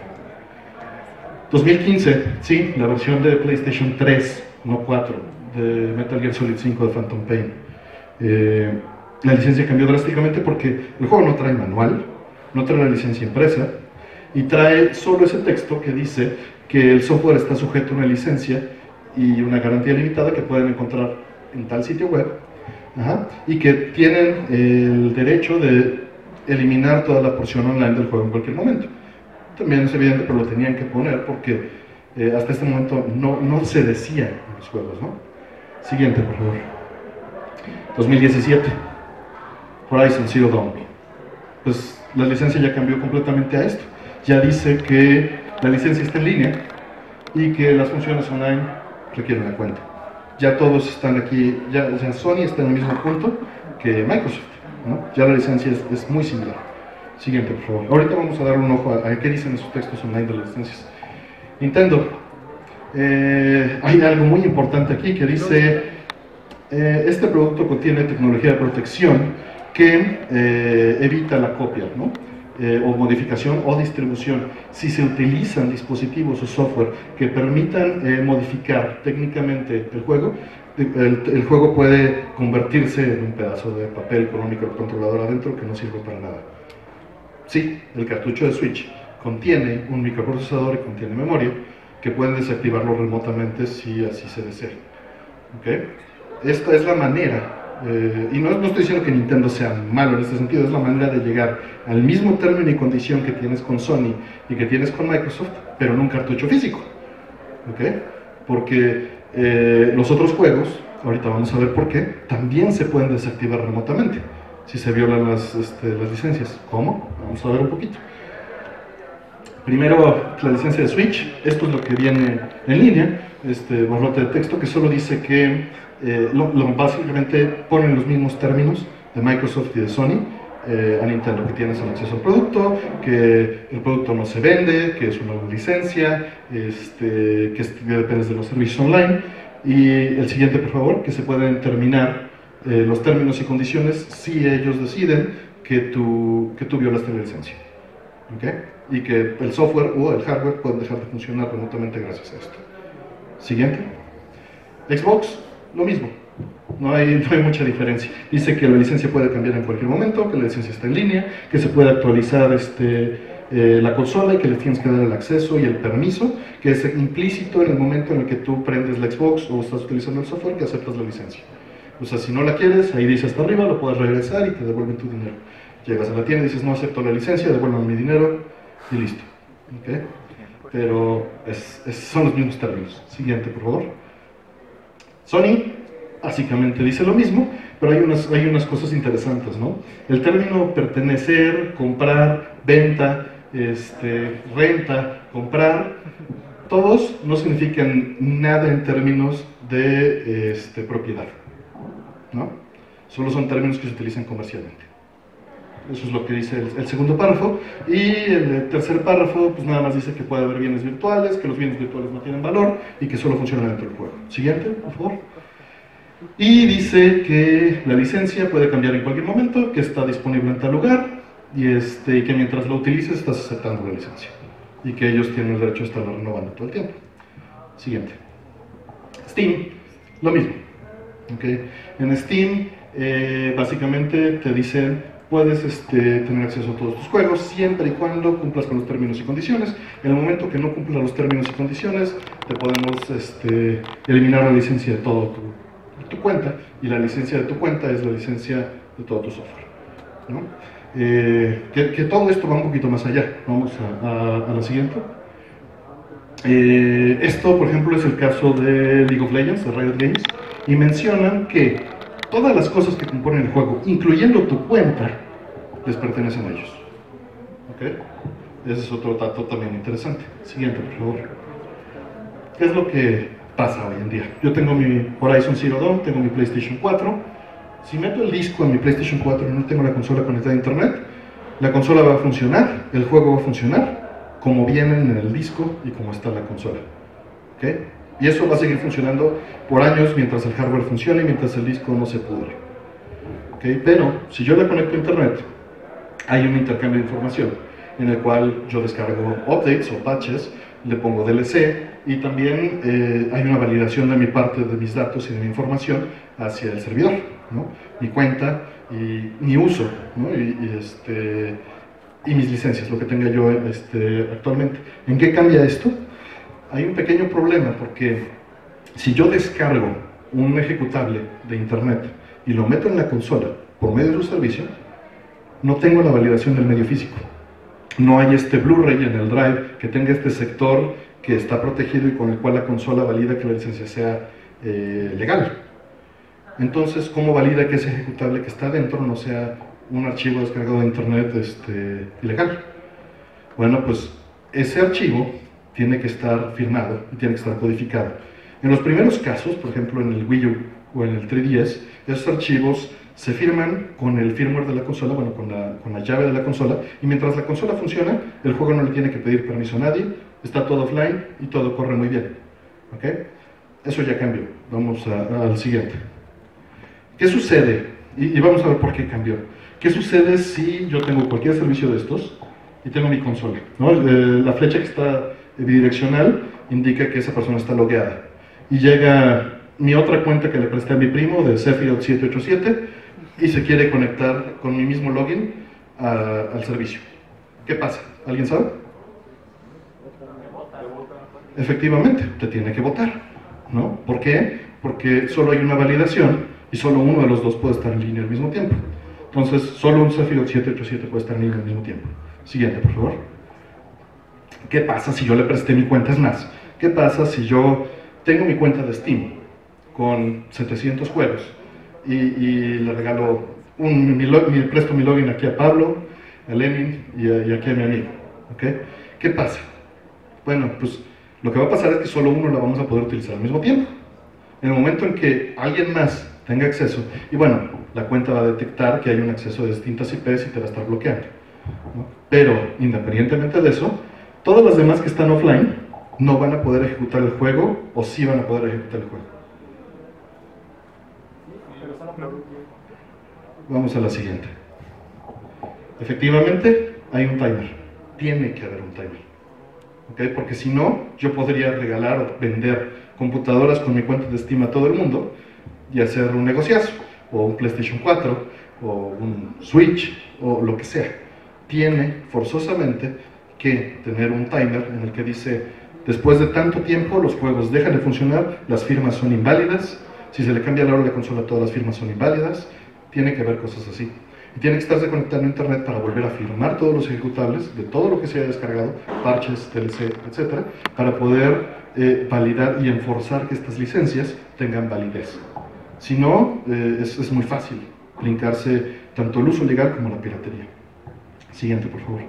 dos mil quince, sí, la versión de PlayStation tres, no cuatro, de Metal Gear Solid cinco de Phantom Pain. Eh, la licencia cambió drásticamente porque el juego no trae manual, no trae la licencia impresa, y trae solo ese texto que dice que el software está sujeto a una licencia y una garantía limitada que pueden encontrar en tal sitio web, ajá, y que tienen el derecho de eliminar toda la porción online del juego en cualquier momento. También es evidente, pero lo tenían que poner porque eh, hasta este momento no, no se decía en los juegos, ¿no? Siguiente, por favor. dos mil diecisiete, Horizon Zero Dawn. Pues la licencia ya cambió completamente a esto. Ya dice que la licencia está en línea y que las funciones online requieren la cuenta. Ya todos están aquí, ya, ya Sony está en el mismo punto que Microsoft, ¿no? Ya la licencia es, es muy similar. Siguiente, por favor. Ahorita vamos a dar un ojo a, a qué dicen esos textos online de las licencias. Nintendo. Eh, hay algo muy importante aquí que dice, eh, este producto contiene tecnología de protección que eh, evita la copia, ¿no? Eh, o modificación o distribución. Si se utilizan dispositivos o software que permitan eh, modificar técnicamente el juego, el, el juego puede convertirse en un pedazo de papel con un microcontrolador adentro que no sirve para nada. Sí, el cartucho de Switch contiene un microprocesador y contiene memoria que pueden desactivarlo remotamente si así se desea. ¿Okay? Esta es la manera. Eh, y no, no estoy diciendo que Nintendo sea malo en este sentido, es la manera de llegar al mismo término y condición que tienes con Sony y que tienes con Microsoft, pero en un cartucho físico. ¿Okay? Porque eh, los otros juegos, ahorita vamos a ver por qué, también se pueden desactivar remotamente si se violan las, este, las licencias. ¿Cómo? Vamos a ver un poquito. Primero, la licencia de Switch. Esto es lo que viene en línea, este borrote de texto que solo dice que eh, lo, lo básicamente ponen los mismos términos de Microsoft y de Sony eh, a Nintendo, que tienes el acceso al producto, que el producto no se vende, que es una licencia, este, que, es, que depende de los servicios online. Y el siguiente, por favor, que se pueden terminar eh, los términos y condiciones si ellos deciden que tú, que tú violaste la licencia. ¿Okay? Y que el software o el hardware pueden dejar de funcionar remotamente gracias a esto. Siguiente. Xbox, lo mismo. No hay, no hay mucha diferencia. Dice que la licencia puede cambiar en cualquier momento, que la licencia está en línea, que se puede actualizar este, eh, la consola y que le tienes que dar el acceso y el permiso, que es implícito en el momento en el que tú prendes la Xbox o estás utilizando el software, que aceptas la licencia. O sea, si no la quieres, ahí dice hasta arriba, lo puedes regresar y te devuelven tu dinero. Llegas a la tienda y dices, no acepto la licencia, devuelvan mi dinero y listo. ¿Okay? Pero es, es, son los mismos términos. Siguiente, por favor. Sony básicamente dice lo mismo, pero hay unas, hay unas cosas interesantes, ¿no? El término pertenecer, comprar, venta, este, renta, comprar, todos no significan nada en términos de este, propiedad, ¿no? Solo son términos que se utilizan comercialmente. Eso es lo que dice el, el segundo párrafo. Y el tercer párrafo, pues nada más dice que puede haber bienes virtuales, que los bienes virtuales no tienen valor y que solo funcionan dentro del juego. Siguiente, por favor. Y dice que la licencia puede cambiar en cualquier momento, que está disponible en tal lugar y este, que mientras lo utilices estás aceptando la licencia y que ellos tienen el derecho a estarla renovando todo el tiempo. Siguiente. Steam, lo mismo. ¿Okay? En Steam, eh, básicamente te dicen puedes este, tener acceso a todos tus juegos siempre y cuando cumplas con los términos y condiciones. En el momento que no cumplas los términos y condiciones, te podemos este, eliminar la licencia de toda tu, tu cuenta, y la licencia de tu cuenta es la licencia de todo tu software, ¿no? Eh, que, que todo esto va un poquito más allá. Vamos a, a, a la siguiente. Eh, esto, por ejemplo, es el caso de League of Legends, de Riot Games, y mencionan que todas las cosas que componen el juego, incluyendo tu cuenta, les pertenecen a ellos. ¿Okay? Ese es otro dato también interesante. Siguiente, por favor. ¿Qué es lo que pasa hoy en día? Yo tengo mi Horizon Zero Dawn, tengo mi PlayStation cuatro. Si meto el disco en mi PlayStation cuatro y no tengo la consola conectada a internet, la consola va a funcionar, el juego va a funcionar, como vienen en el disco y como está la consola. ¿Okay? Y eso va a seguir funcionando por años mientras el hardware funcione y mientras el disco no se pudre. ¿Okay? Pero si yo le conecto a internet, hay un intercambio de información en el cual yo descargo updates o patches, le pongo D L C y también eh, hay una validación de mi parte de mis datos y de mi información hacia el servidor, ¿no? Mi cuenta y mi uso, ¿no? y, y, este, y mis licencias, lo que tenga yo este, actualmente. ¿En qué cambia esto? Hay un pequeño problema, porque si yo descargo un ejecutable de internet y lo meto en la consola por medio de un servicio, no tengo la validación del medio físico. No hay este Blu-ray en el drive que tenga este sector que está protegido y con el cual la consola valida que la licencia sea eh, legal. Entonces, ¿cómo valida que ese ejecutable que está dentro no sea un archivo descargado de internet este, ilegal? Bueno, pues ese archivo tiene que estar firmado y tiene que estar codificado. En los primeros casos, por ejemplo en el Wii U o en el tres D S, esos archivos se firman con el firmware de la consola, bueno, con la, con la llave de la consola, y mientras la consola funciona, el juego no le tiene que pedir permiso a nadie, está todo offline y todo corre muy bien. ¿Okay? Eso ya cambió. Vamos a, al siguiente. ¿Qué sucede? Y, y vamos a ver por qué cambió. ¿Qué sucede si yo tengo cualquier servicio de estos y tengo mi consola, ¿no? Eh, la flecha que está bidireccional indica que esa persona está logueada. Y llega mi otra cuenta que le presté a mi primo de Sephiroth siete ocho siete y se quiere conectar con mi mismo login a, al servicio. ¿Qué pasa? ¿Alguien sabe? Efectivamente, te tiene que votar, ¿no? ¿Por qué? Porque solo hay una validación y solo uno de los dos puede estar en línea al mismo tiempo. Entonces, solo un Sephiroth siete ocho siete puede estar en línea al mismo tiempo. Siguiente, por favor. ¿Qué pasa si yo le presté mi cuenta? Es más, ¿qué pasa si yo tengo mi cuenta de Steam con setecientos juegos y, y le regalo, un, mi, mi, presto mi login aquí a Pablo, a Lenin y, a, y aquí a mi amigo? ¿Okay? ¿Qué pasa? Bueno, pues lo que va a pasar es que solo uno la vamos a poder utilizar al mismo tiempo. En el momento en que alguien más tenga acceso, y bueno, la cuenta va a detectar que hay un acceso de distintas I Pes y te va a estar bloqueando, ¿no? Pero, independientemente de eso, todas las demás que están offline no van a poder ejecutar el juego, o sí van a poder ejecutar el juego. Vamos a la siguiente. Efectivamente, hay un timer. Tiene que haber un timer. ¿Okay? Porque si no, yo podría regalar o vender computadoras con mi cuenta de Steam a todo el mundo y hacer un negociazo, o un PlayStation cuatro, o un Switch, o lo que sea. Tiene forzosamente que tener un timer en el que dice, después de tanto tiempo los juegos dejan de funcionar, las firmas son inválidas, si se le cambia la hora de la consola todas las firmas son inválidas, tiene que haber cosas así. Y tiene que estarse conectando a internet para volver a firmar todos los ejecutables de todo lo que se haya descargado, parches, D L C, etcétera, para poder eh, validar y enforzar que estas licencias tengan validez. Si no, eh, es, es muy fácil brincarse tanto el uso legal como la piratería. Siguiente, por favor.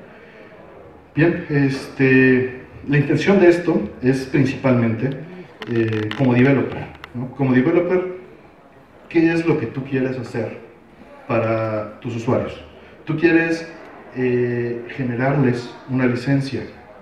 Bien, este, la intención de esto es principalmente eh, como developer, ¿no? Como developer, ¿qué es lo que tú quieres hacer para tus usuarios? Tú quieres eh, generarles una licencia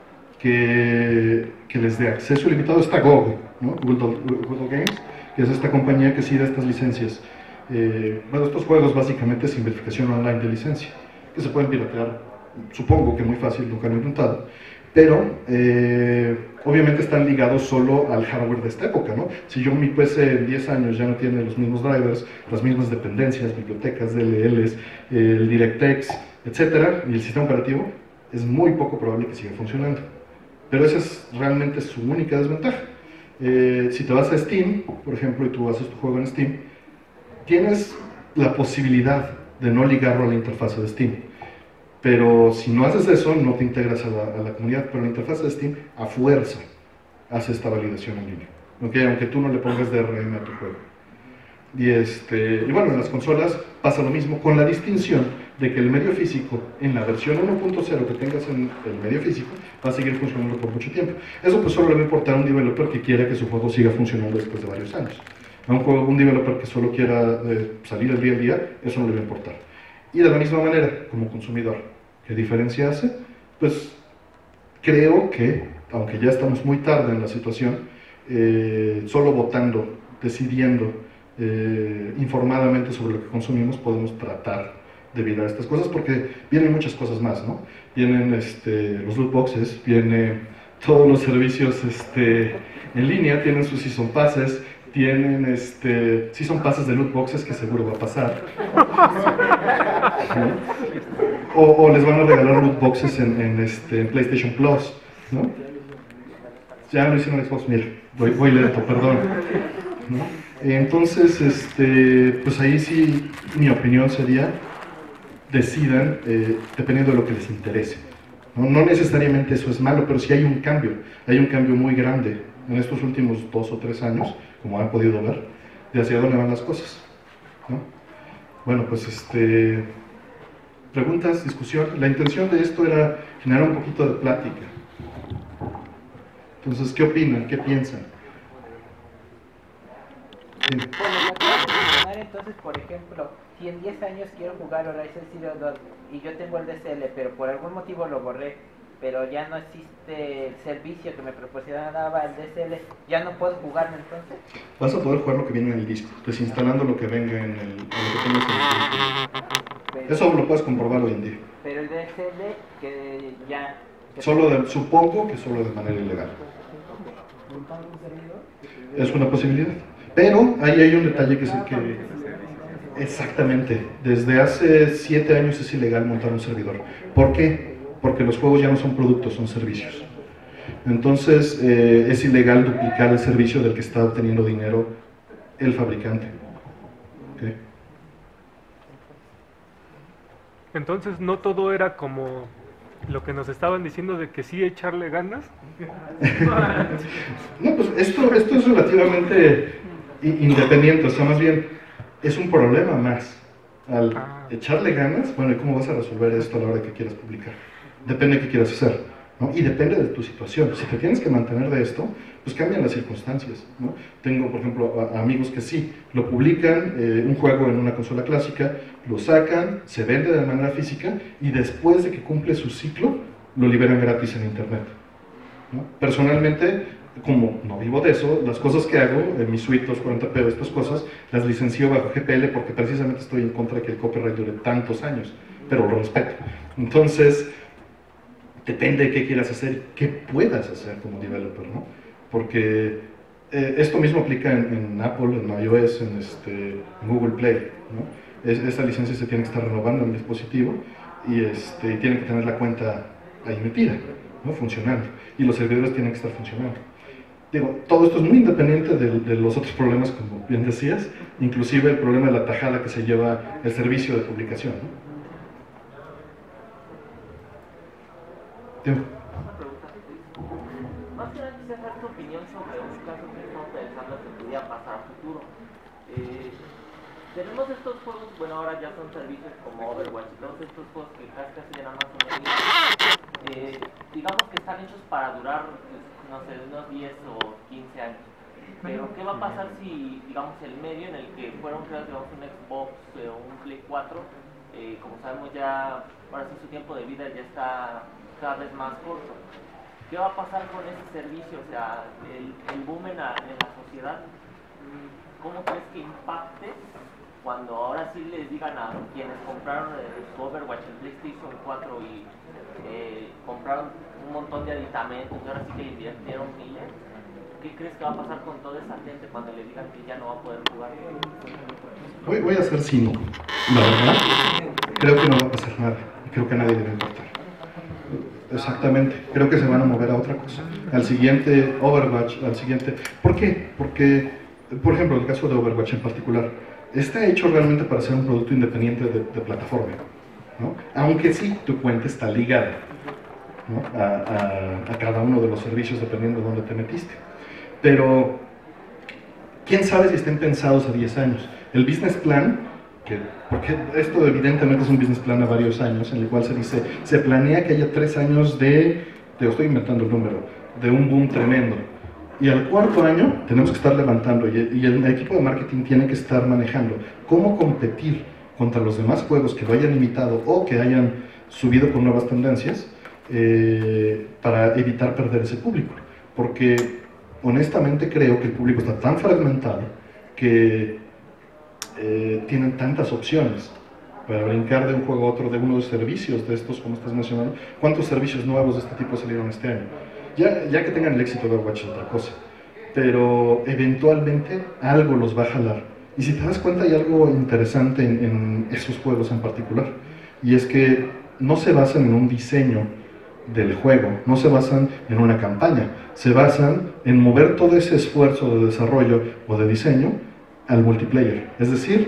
que, que les dé acceso ilimitado. Está G O G, ¿no? Google, Google Games, que es esta compañía que sí da estas licencias. Eh, bueno, estos juegos básicamente es verificación online de licencia, que se pueden piratear, supongo que muy fácil, nunca lo he intentado, pero eh, obviamente están ligados solo al hardware de esta época, ¿no? Si yo mi P C en diez años ya no tiene los mismos drivers, las mismas dependencias, bibliotecas, D L Ls, el DirectX, etcétera, y el sistema operativo, es muy poco probable que siga funcionando. Pero esa es realmente su única desventaja. Eh, si te vas a Steam, por ejemplo, y tú haces tu juego en Steam, tienes la posibilidad de no ligarlo a la interfaz de Steam. Pero si no haces eso, no te integras a la, a la comunidad, pero la interfaz de Steam a fuerza hace esta validación en línea, ¿okay? Aunque tú no le pongas D R M a tu juego. Y, este, y bueno, en las consolas pasa lo mismo, con la distinción de que el medio físico, en la versión uno punto cero que tengas en el medio físico, va a seguir funcionando por mucho tiempo. Eso pues solo le va a importar a un developer que quiera que su juego siga funcionando después de varios años. A un, juego, un developer que solo quiera eh, salir el día al día, eso no le va a importar. Y de la misma manera, como consumidor, ¿qué diferencia hace? Pues creo que, aunque ya estamos muy tarde en la situación, eh, solo votando, decidiendo eh, informadamente sobre lo que consumimos, podemos tratar de evitar estas cosas, porque vienen muchas cosas más, ¿no? Vienen este, los loot boxes, vienen todos los servicios este, en línea, tienen sus season passes, tienen este, season passes de loot boxes, que seguro va a pasar, ¿no? o, o les van a regalar loot boxes en, en, este, en PlayStation Plus, ¿no? Ya lo hicieron en Xbox, mira, voy, voy lento, perdón, ¿no? Entonces, este, pues ahí sí mi opinión sería, decidan eh, dependiendo de lo que les interese, ¿no? No necesariamente eso es malo, pero sí hay un cambio, hay un cambio muy grande en estos últimos dos o tres años, como han podido ver, de hacia dónde van las cosas, ¿no? Bueno, pues este, preguntas, discusión. La intención de esto era generar un poquito de plática. Entonces, ¿qué opinan? ¿Qué piensan? Sí. Bueno, ¿me puedes mencionar entonces, por ejemplo, si en diez años quiero jugar Horizon Zero Dawn y yo tengo el D S L, pero por algún motivo lo borré, pero ya no existe el servicio que me proporcionaba el D S L, ¿ya no puedo jugarlo entonces? Vas a poder jugar lo que viene en el disco, desinstalando lo que venga en el, en lo que tengas en el disco. Eso lo puedes comprobar hoy en día. Pero el D S L, que ya... Que solo de, supongo que solo de manera ilegal. Es una posibilidad. Pero ahí hay un detalle que es el que... Exactamente. Desde hace siete años es ilegal montar un servidor. ¿Por qué? Porque los juegos ya no son productos, son servicios. Entonces eh, es ilegal duplicar el servicio del que está obteniendo dinero el fabricante. ¿Okay? Entonces no todo era como lo que nos estaban diciendo de que sí echarle ganas. No, pues esto, esto es relativamente independiente, o sea, más bien es un problema más. Al ah. echarle ganas, bueno, ¿y cómo vas a resolver esto a la hora que quieras publicar? Depende de qué quieras hacer, ¿no? Y depende de tu situación. Si te tienes que mantener de esto, pues cambian las circunstancias, ¿no? Tengo, por ejemplo, a, a amigos que sí, lo publican, eh, un juego en una consola clásica, lo sacan, se vende de manera física y después de que cumple su ciclo, lo liberan gratis en internet, ¿no? Personalmente, como no vivo de eso, las cosas que hago, en mi suite dos cuarenta p, estas cosas, las licencio bajo G P L porque precisamente estoy en contra de que el copyright dure tantos años, pero lo respeto. Entonces, depende de qué quieras hacer, qué puedas hacer como developer, ¿no? Porque eh, esto mismo aplica en, en Apple, en iOS, en, este, en Google Play, ¿no? Es, esta licencia se tiene que estar renovando en el dispositivo y este, tiene que tener la cuenta ahí metida, ¿no? Funcionando, y los servidores tienen que estar funcionando. Digo, todo esto es muy independiente de, de los otros problemas, como bien decías, inclusive el problema de la tajada que se lleva el servicio de publicación, ¿no? Dime. Una pregunta. Más que nada quisiera saber tu opinión sobre un caso que estamos pensando que podría pasar a futuro. Eh, tenemos estos juegos, bueno, ahora ya son servicios como Overwatch y todos estos juegos que casi casi en Amazon eh, digamos que están hechos para durar, no sé, unos diez o quince años. Pero ¿qué va a pasar si, digamos, el medio en el que fueron creados, digamos, un Xbox o eh, un Play cuatro, eh, como sabemos ya, ahora sí su tiempo de vida ya está cada vez más corto? ¿Qué va a pasar con ese servicio? O sea, el, el boom en la, en la sociedad, ¿cómo crees que impacte cuando ahora sí les digan a quienes compraron el Overwatch, el PlayStation cuatro y eh, compraron un montón de aditamentos y ahora sí que le invirtieron miles? ¿Qué crees que va a pasar con toda esa gente cuando le digan que ya no va a poder jugar? Voy, voy a ser cínico. La verdad, creo que no va a pasar nada. Creo que a nadie le va a importar. Exactamente, creo que se van a mover a otra cosa, al siguiente Overwatch, al siguiente... ¿Por qué? Porque, por ejemplo, el caso de Overwatch en particular, está hecho realmente para ser un producto independiente de, de plataforma, ¿no? Aunque sí, tu cuenta está ligada, ¿no? a, a, a cada uno de los servicios dependiendo de dónde te metiste. Pero, ¿quién sabe si estén pensados a diez años? El business plan... Que, porque esto evidentemente es un business plan a varios años, en el cual se dice, se planea que haya tres años de, te estoy inventando el número, de un boom tremendo. Y al cuarto año tenemos que estar levantando, y, y el equipo de marketing tiene que estar manejando cómo competir contra los demás juegos que lo hayan imitado o que hayan subido con nuevas tendencias, eh, para evitar perder ese público. Porque honestamente creo que el público está tan fragmentado que Eh, tienen tantas opciones para brincar de un juego a otro, de uno de los servicios de estos, como estás mencionando. ¿Cuántos servicios nuevos de este tipo salieron este año? Ya, ya que tengan el éxito de Overwatch es otra cosa, pero eventualmente algo los va a jalar. Y si te das cuenta, hay algo interesante en, en esos juegos en particular, y es que no se basan en un diseño del juego, no se basan en una campaña, se basan en mover todo ese esfuerzo de desarrollo o de diseño al multiplayer. Es decir,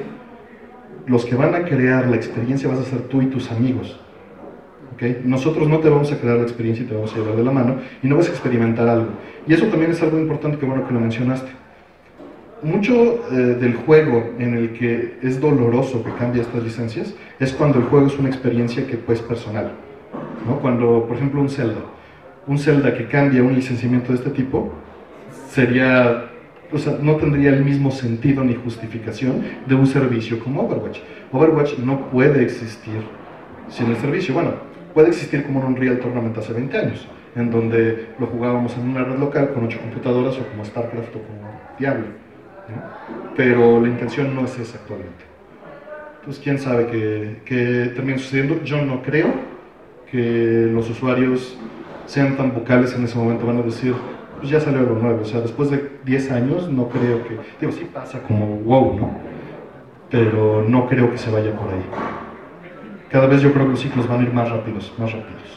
los que van a crear la experiencia vas a ser tú y tus amigos, ¿okay? Nosotros no te vamos a crear la experiencia y te vamos a llevar de la mano y no vas a experimentar algo. Y eso también es algo importante, que bueno que lo mencionaste. Mucho eh, del juego en el que es doloroso que cambie estas licencias es cuando el juego es una experiencia que pues personal, ¿no? Cuando, por ejemplo, un Zelda, un Zelda que cambia un licenciamiento de este tipo, sería... O sea, no tendría el mismo sentido ni justificación de un servicio como Overwatch. Overwatch no puede existir sin el servicio. Bueno, puede existir como en un Unreal Tournament hace veinte años, en donde lo jugábamos en una red local con ocho computadoras, o como StarCraft o como Diablo, ¿no? Pero la intención no es esa actualmente. Entonces, quién sabe qué, qué termina sucediendo. Yo no creo que los usuarios sean tan vocales en ese momento. Van a decir, pues ya salió algo nuevo. O sea, después de diez años no creo que... Digo, sí pasa como wow, ¿no? Pero no creo que se vaya por ahí. Cada vez yo creo que los ciclos van a ir más rápidos, más rápidos.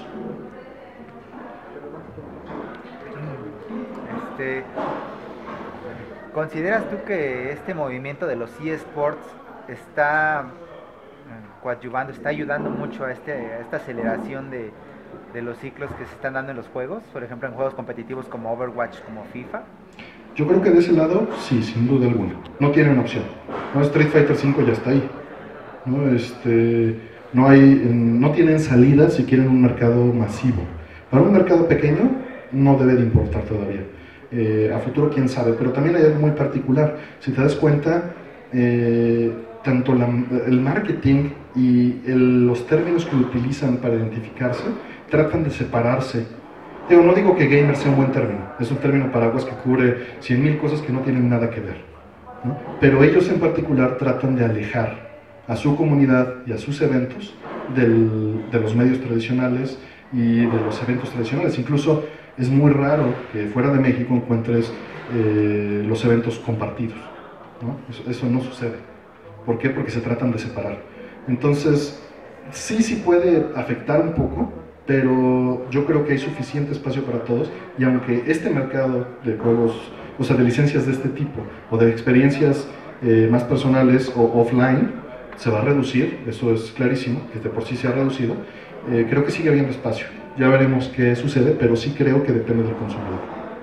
Este, ¿consideras tú que este movimiento de los eSports está coadyuvando, está ayudando mucho a, este, a esta aceleración de, de los ciclos que se están dando en los juegos? Por ejemplo, en juegos competitivos como Overwatch, como FIFA. Yo creo que de ese lado, sí, sin duda alguna. No tienen opción. No, Street Fighter cinco ya está ahí. No, este, no, hay, no tienen salida si quieren un mercado masivo. Para un mercado pequeño no debe de importar todavía. Eh, a futuro quién sabe, pero también hay algo muy particular. Si te das cuenta, eh, tanto la, el marketing y el, los términos que utilizan para identificarse tratan de separarse. Digo, no digo que gamer sea un buen término, es un término paraguas que cubre cien mil cosas que no tienen nada que ver, ¿no? Pero ellos en particular tratan de alejar a su comunidad y a sus eventos del, de los medios tradicionales y de los eventos tradicionales. Incluso es muy raro que fuera de México encuentres eh, los eventos compartidos, ¿no? Eso, eso no sucede. ¿Por qué? Porque se tratan de separar. Entonces, sí, sí puede afectar un poco, pero yo creo que hay suficiente espacio para todos, y aunque este mercado de juegos, o sea, de licencias de este tipo, o de experiencias eh, más personales o offline, se va a reducir, eso es clarísimo, que de por sí se ha reducido, eh, creo que sigue habiendo espacio. Ya veremos qué sucede, pero sí creo que depende del consumidor.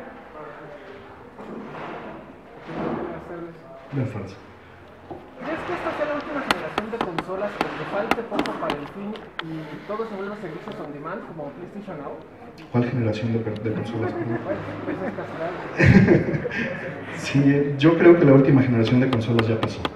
Bien, Franz. ¿Crees que esta sea la última generación de consolas que le falte poco para el fin y todo se vuelva servicios on demand como PlayStation Now? ¿Cuál generación de, de consolas? Bueno, pues es casual. Sí, yo creo que la última generación de consolas ya pasó.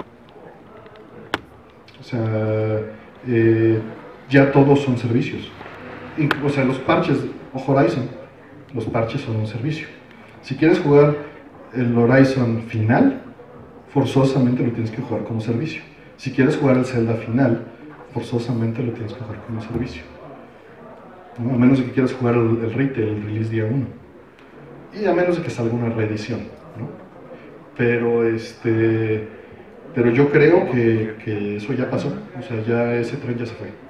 O sea, eh, ya todos son servicios. O sea, los parches, o Horizon, los parches son un servicio. Si quieres jugar el Horizon final, forzosamente lo tienes que jugar como servicio. Si quieres jugar el Zelda final, forzosamente lo tienes que jugar como servicio, ¿no? A menos de que quieras jugar el, el retail, el release día uno. Y a menos de que salga una reedición, ¿no? Pero, este, pero yo creo que, que eso ya pasó. O sea, ya ese tren ya se fue.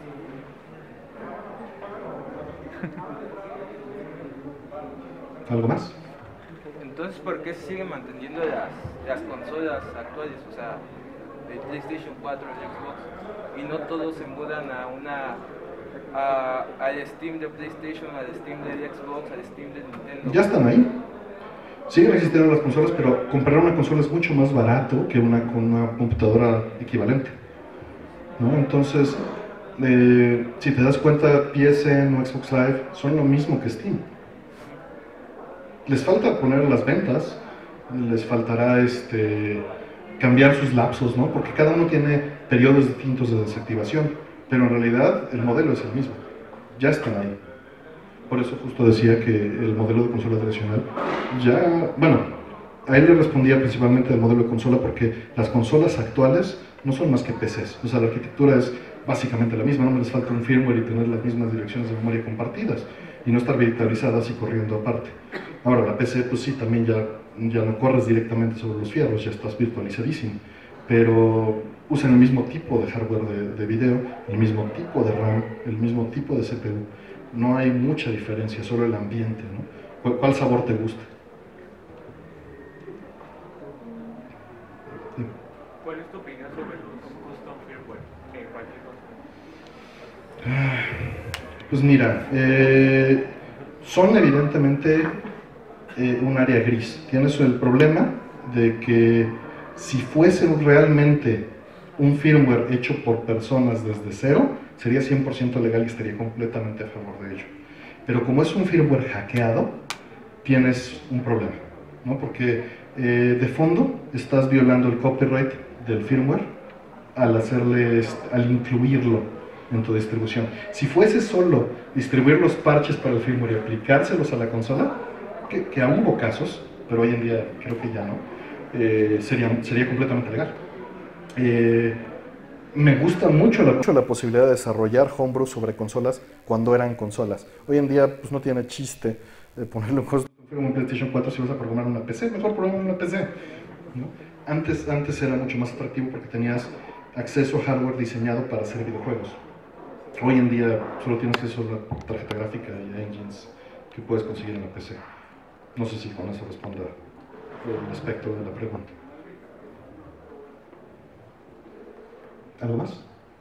¿Algo más? Entonces, ¿por qué se siguen manteniendo las, las consolas actuales? O sea, el PlayStation cuatro, el Xbox, y no todos se mudan a una a, al Steam de PlayStation, al Steam del Xbox, al Steam de Nintendo. Ya están ahí. Siguen existiendo las consolas, pero comprar una consola es mucho más barato que una con una computadora equivalente, ¿no? Entonces, eh, si te das cuenta, P S N o Xbox Live son lo mismo que Steam. Les falta poner las ventas, les faltará este, cambiar sus lapsos, ¿no? Porque cada uno tiene periodos distintos de desactivación, pero en realidad el modelo es el mismo, ya están ahí. Por eso justo decía que el modelo de consola tradicional ya, bueno, a él le respondía principalmente del modelo de consola porque las consolas actuales no son más que P Cs, o sea, la arquitectura es básicamente la misma, no me les falta un firmware y tener las mismas direcciones de memoria compartidas y no estar virtualizadas y corriendo aparte. Ahora, la P C, pues sí, también ya, ya no corres directamente sobre los fierros, ya estás virtualizadísimo, pero usan el mismo tipo de hardware de, de video, el mismo tipo de RAM, el mismo tipo de C P U. No hay mucha diferencia, solo el ambiente, ¿no? ¿Cuál, cuál sabor te gusta? Sí. ¿Cuál es tu opinión sobre los custom firmware en cualquier cosa? Pues mira, eh, son evidentemente eh, un área gris. Tienes el problema de que si fuese realmente un firmware hecho por personas desde cero, sería cien por ciento legal y estaría completamente a favor de ello. Pero como es un firmware hackeado, tienes un problema, ¿no? Porque eh, de fondo estás violando el copyright del firmware al hacerle, al incluirlo en tu distribución. Si fuese solo distribuir los parches para el firmware y aplicárselos a la consola, que, que aún hubo casos, pero hoy en día creo que ya no, eh, sería, sería completamente legal. Eh, me gusta mucho la, mucho la posibilidad de desarrollar homebrew sobre consolas cuando eran consolas. Hoy en día pues no tiene chiste de ponerle un PlayStation cuatro si vas a programar una P C, mejor programar una P C, ¿no? Antes, antes era mucho más atractivo porque tenías acceso a hardware diseñado para hacer videojuegos. Hoy en día solo tienes acceso a la tarjeta gráfica y engines que puedes conseguir en la P C. No sé si con eso responda el aspecto de la pregunta. ¿Algo más?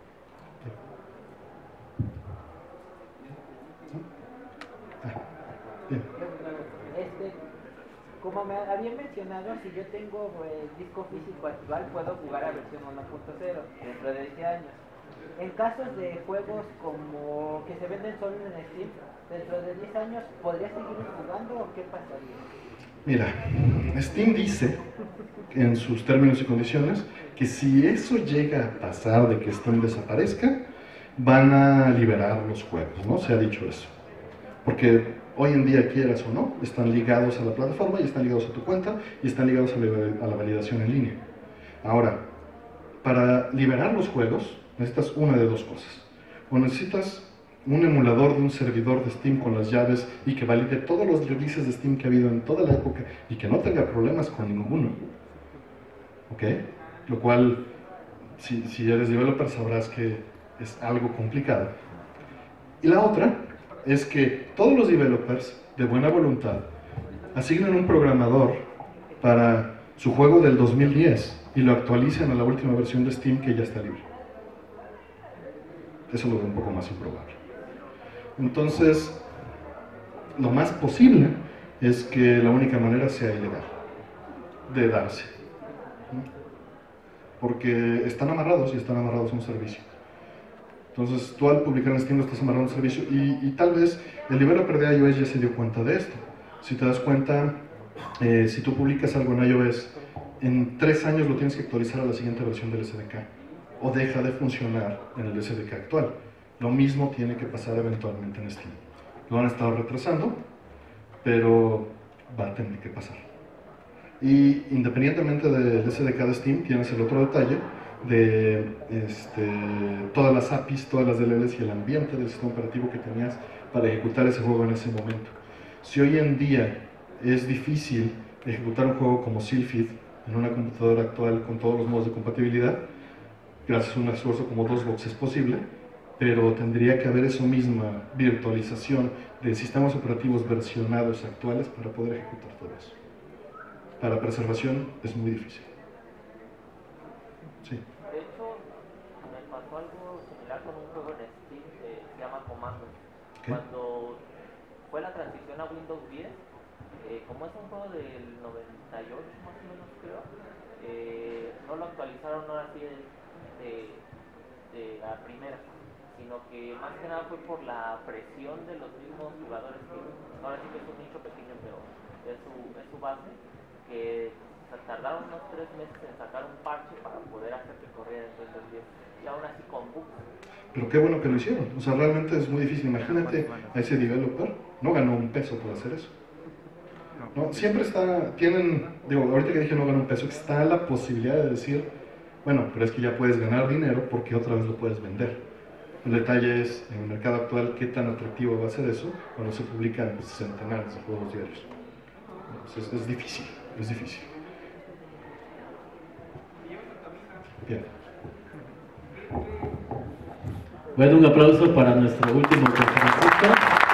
Ah, bien. Este, como me había mencionado, si yo tengo el disco físico actual, puedo jugar a versión uno punto cero dentro de diez años. En casos de juegos como que se venden solo en Steam, dentro de diez años, ¿podría seguir jugando o qué pasaría? Mira, Steam dice en sus términos y condiciones que si eso llega a pasar de que Steam desaparezca, van a liberar los juegos, ¿no? Se ha dicho eso. Porque hoy en día, quieras o no, están ligados a la plataforma y están ligados a tu cuenta y están ligados a la, a la validación en línea. Ahora, para liberar los juegos, necesitas una de dos cosas. O necesitas un emulador de un servidor de Steam con las llaves y que valide todos los releases de Steam que ha habido en toda la época y que no tenga problemas con ninguno. ¿Ok? Lo cual, si, si eres developer, sabrás que es algo complicado. Y la otra es que todos los developers de buena voluntad asignen un programador para su juego del dos mil diez y lo actualicen a la última versión de Steam que ya está libre. Eso lo veo un poco más improbable. Entonces, lo más posible es que la única manera sea ilegal de darse. Porque están amarrados y están amarrados a un servicio. Entonces, tú al publicar en Steam estás amarrado a un servicio y, y tal vez el developer de iOS ya se dio cuenta de esto. Si te das cuenta, eh, si tú publicas algo en iOS, en tres años lo tienes que actualizar a la siguiente versión del S D K. O deja de funcionar en el S D K actual. Lo mismo tiene que pasar eventualmente en Steam. Lo han estado retrasando, pero va a tener que pasar. Y independientemente del S D K de Steam, tienes el otro detalle de este, todas las A P Is, todas las D L Ls y el ambiente del sistema operativo que tenías para ejecutar ese juego en ese momento. Si hoy en día es difícil ejecutar un juego como Sylphid en una computadora actual con todos los modos de compatibilidad, gracias a un esfuerzo como DOSBox es posible, pero tendría que haber esa misma virtualización de sistemas operativos versionados actuales para poder ejecutar todo eso. Para preservación es muy difícil. Sí. De hecho, me pasó algo similar con un juego en Steam que se llama Comando. ¿Qué? Cuando fue la transición a Windows diez, eh, como es un juego del noventa y ocho más o menos creo, eh, no lo actualizaron ahora sí de, de, de la primera, sino que más que nada fue por la presión de los mismos jugadores, que ahora sí que es un nicho pequeño, pero es su, es su base, que tardaron unos tres meses en sacar un parche para poder hacer que corriera en Windows diez, y aún así con bugs. Pero qué bueno que lo hicieron. O sea, realmente es muy difícil. Imagínate a ese developer, no ganó un peso por hacer eso. No, siempre está, tienen, digo, ahorita que dije no ganó un peso, está la posibilidad de decir, bueno, pero es que ya puedes ganar dinero porque otra vez lo puedes vender. El detalle es, en el mercado actual, qué tan atractivo va a ser eso cuando se publican pues, centenares de juegos diarios. Entonces, es difícil, es difícil. Bien. Bueno, un aplauso para nuestro último conferencista.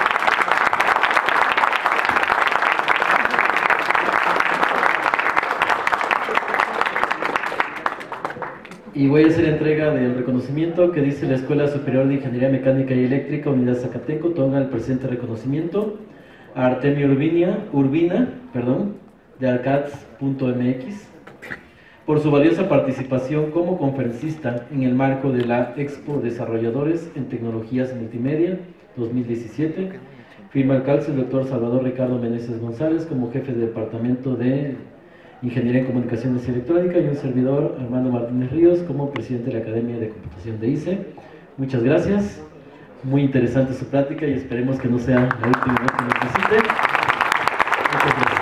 Y voy a hacer entrega del reconocimiento que dice la Escuela Superior de Ingeniería Mecánica y Eléctrica, Unidad Zacateco, toma el presente reconocimiento a Artemio Urbina, Urbina perdón, de Arcats punto M X, por su valiosa participación como conferencista en el marco de la Expo Desarrolladores en Tecnologías Multimedia dos mil diecisiete. Firma el calce el doctor Salvador Ricardo Meneses González como jefe de Departamento de Ingeniería en Comunicaciones y Electrónica, y un servidor, Armando Martínez Ríos, como presidente de la Academia de Computación de I C E. Muchas gracias, muy interesante su plática y esperemos que no sea la última vez que nos visite. Muchas gracias.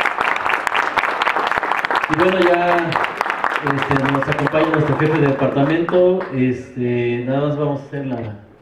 Y bueno, ya este, nos acompaña nuestro jefe de departamento. Este, nada más vamos a hacer la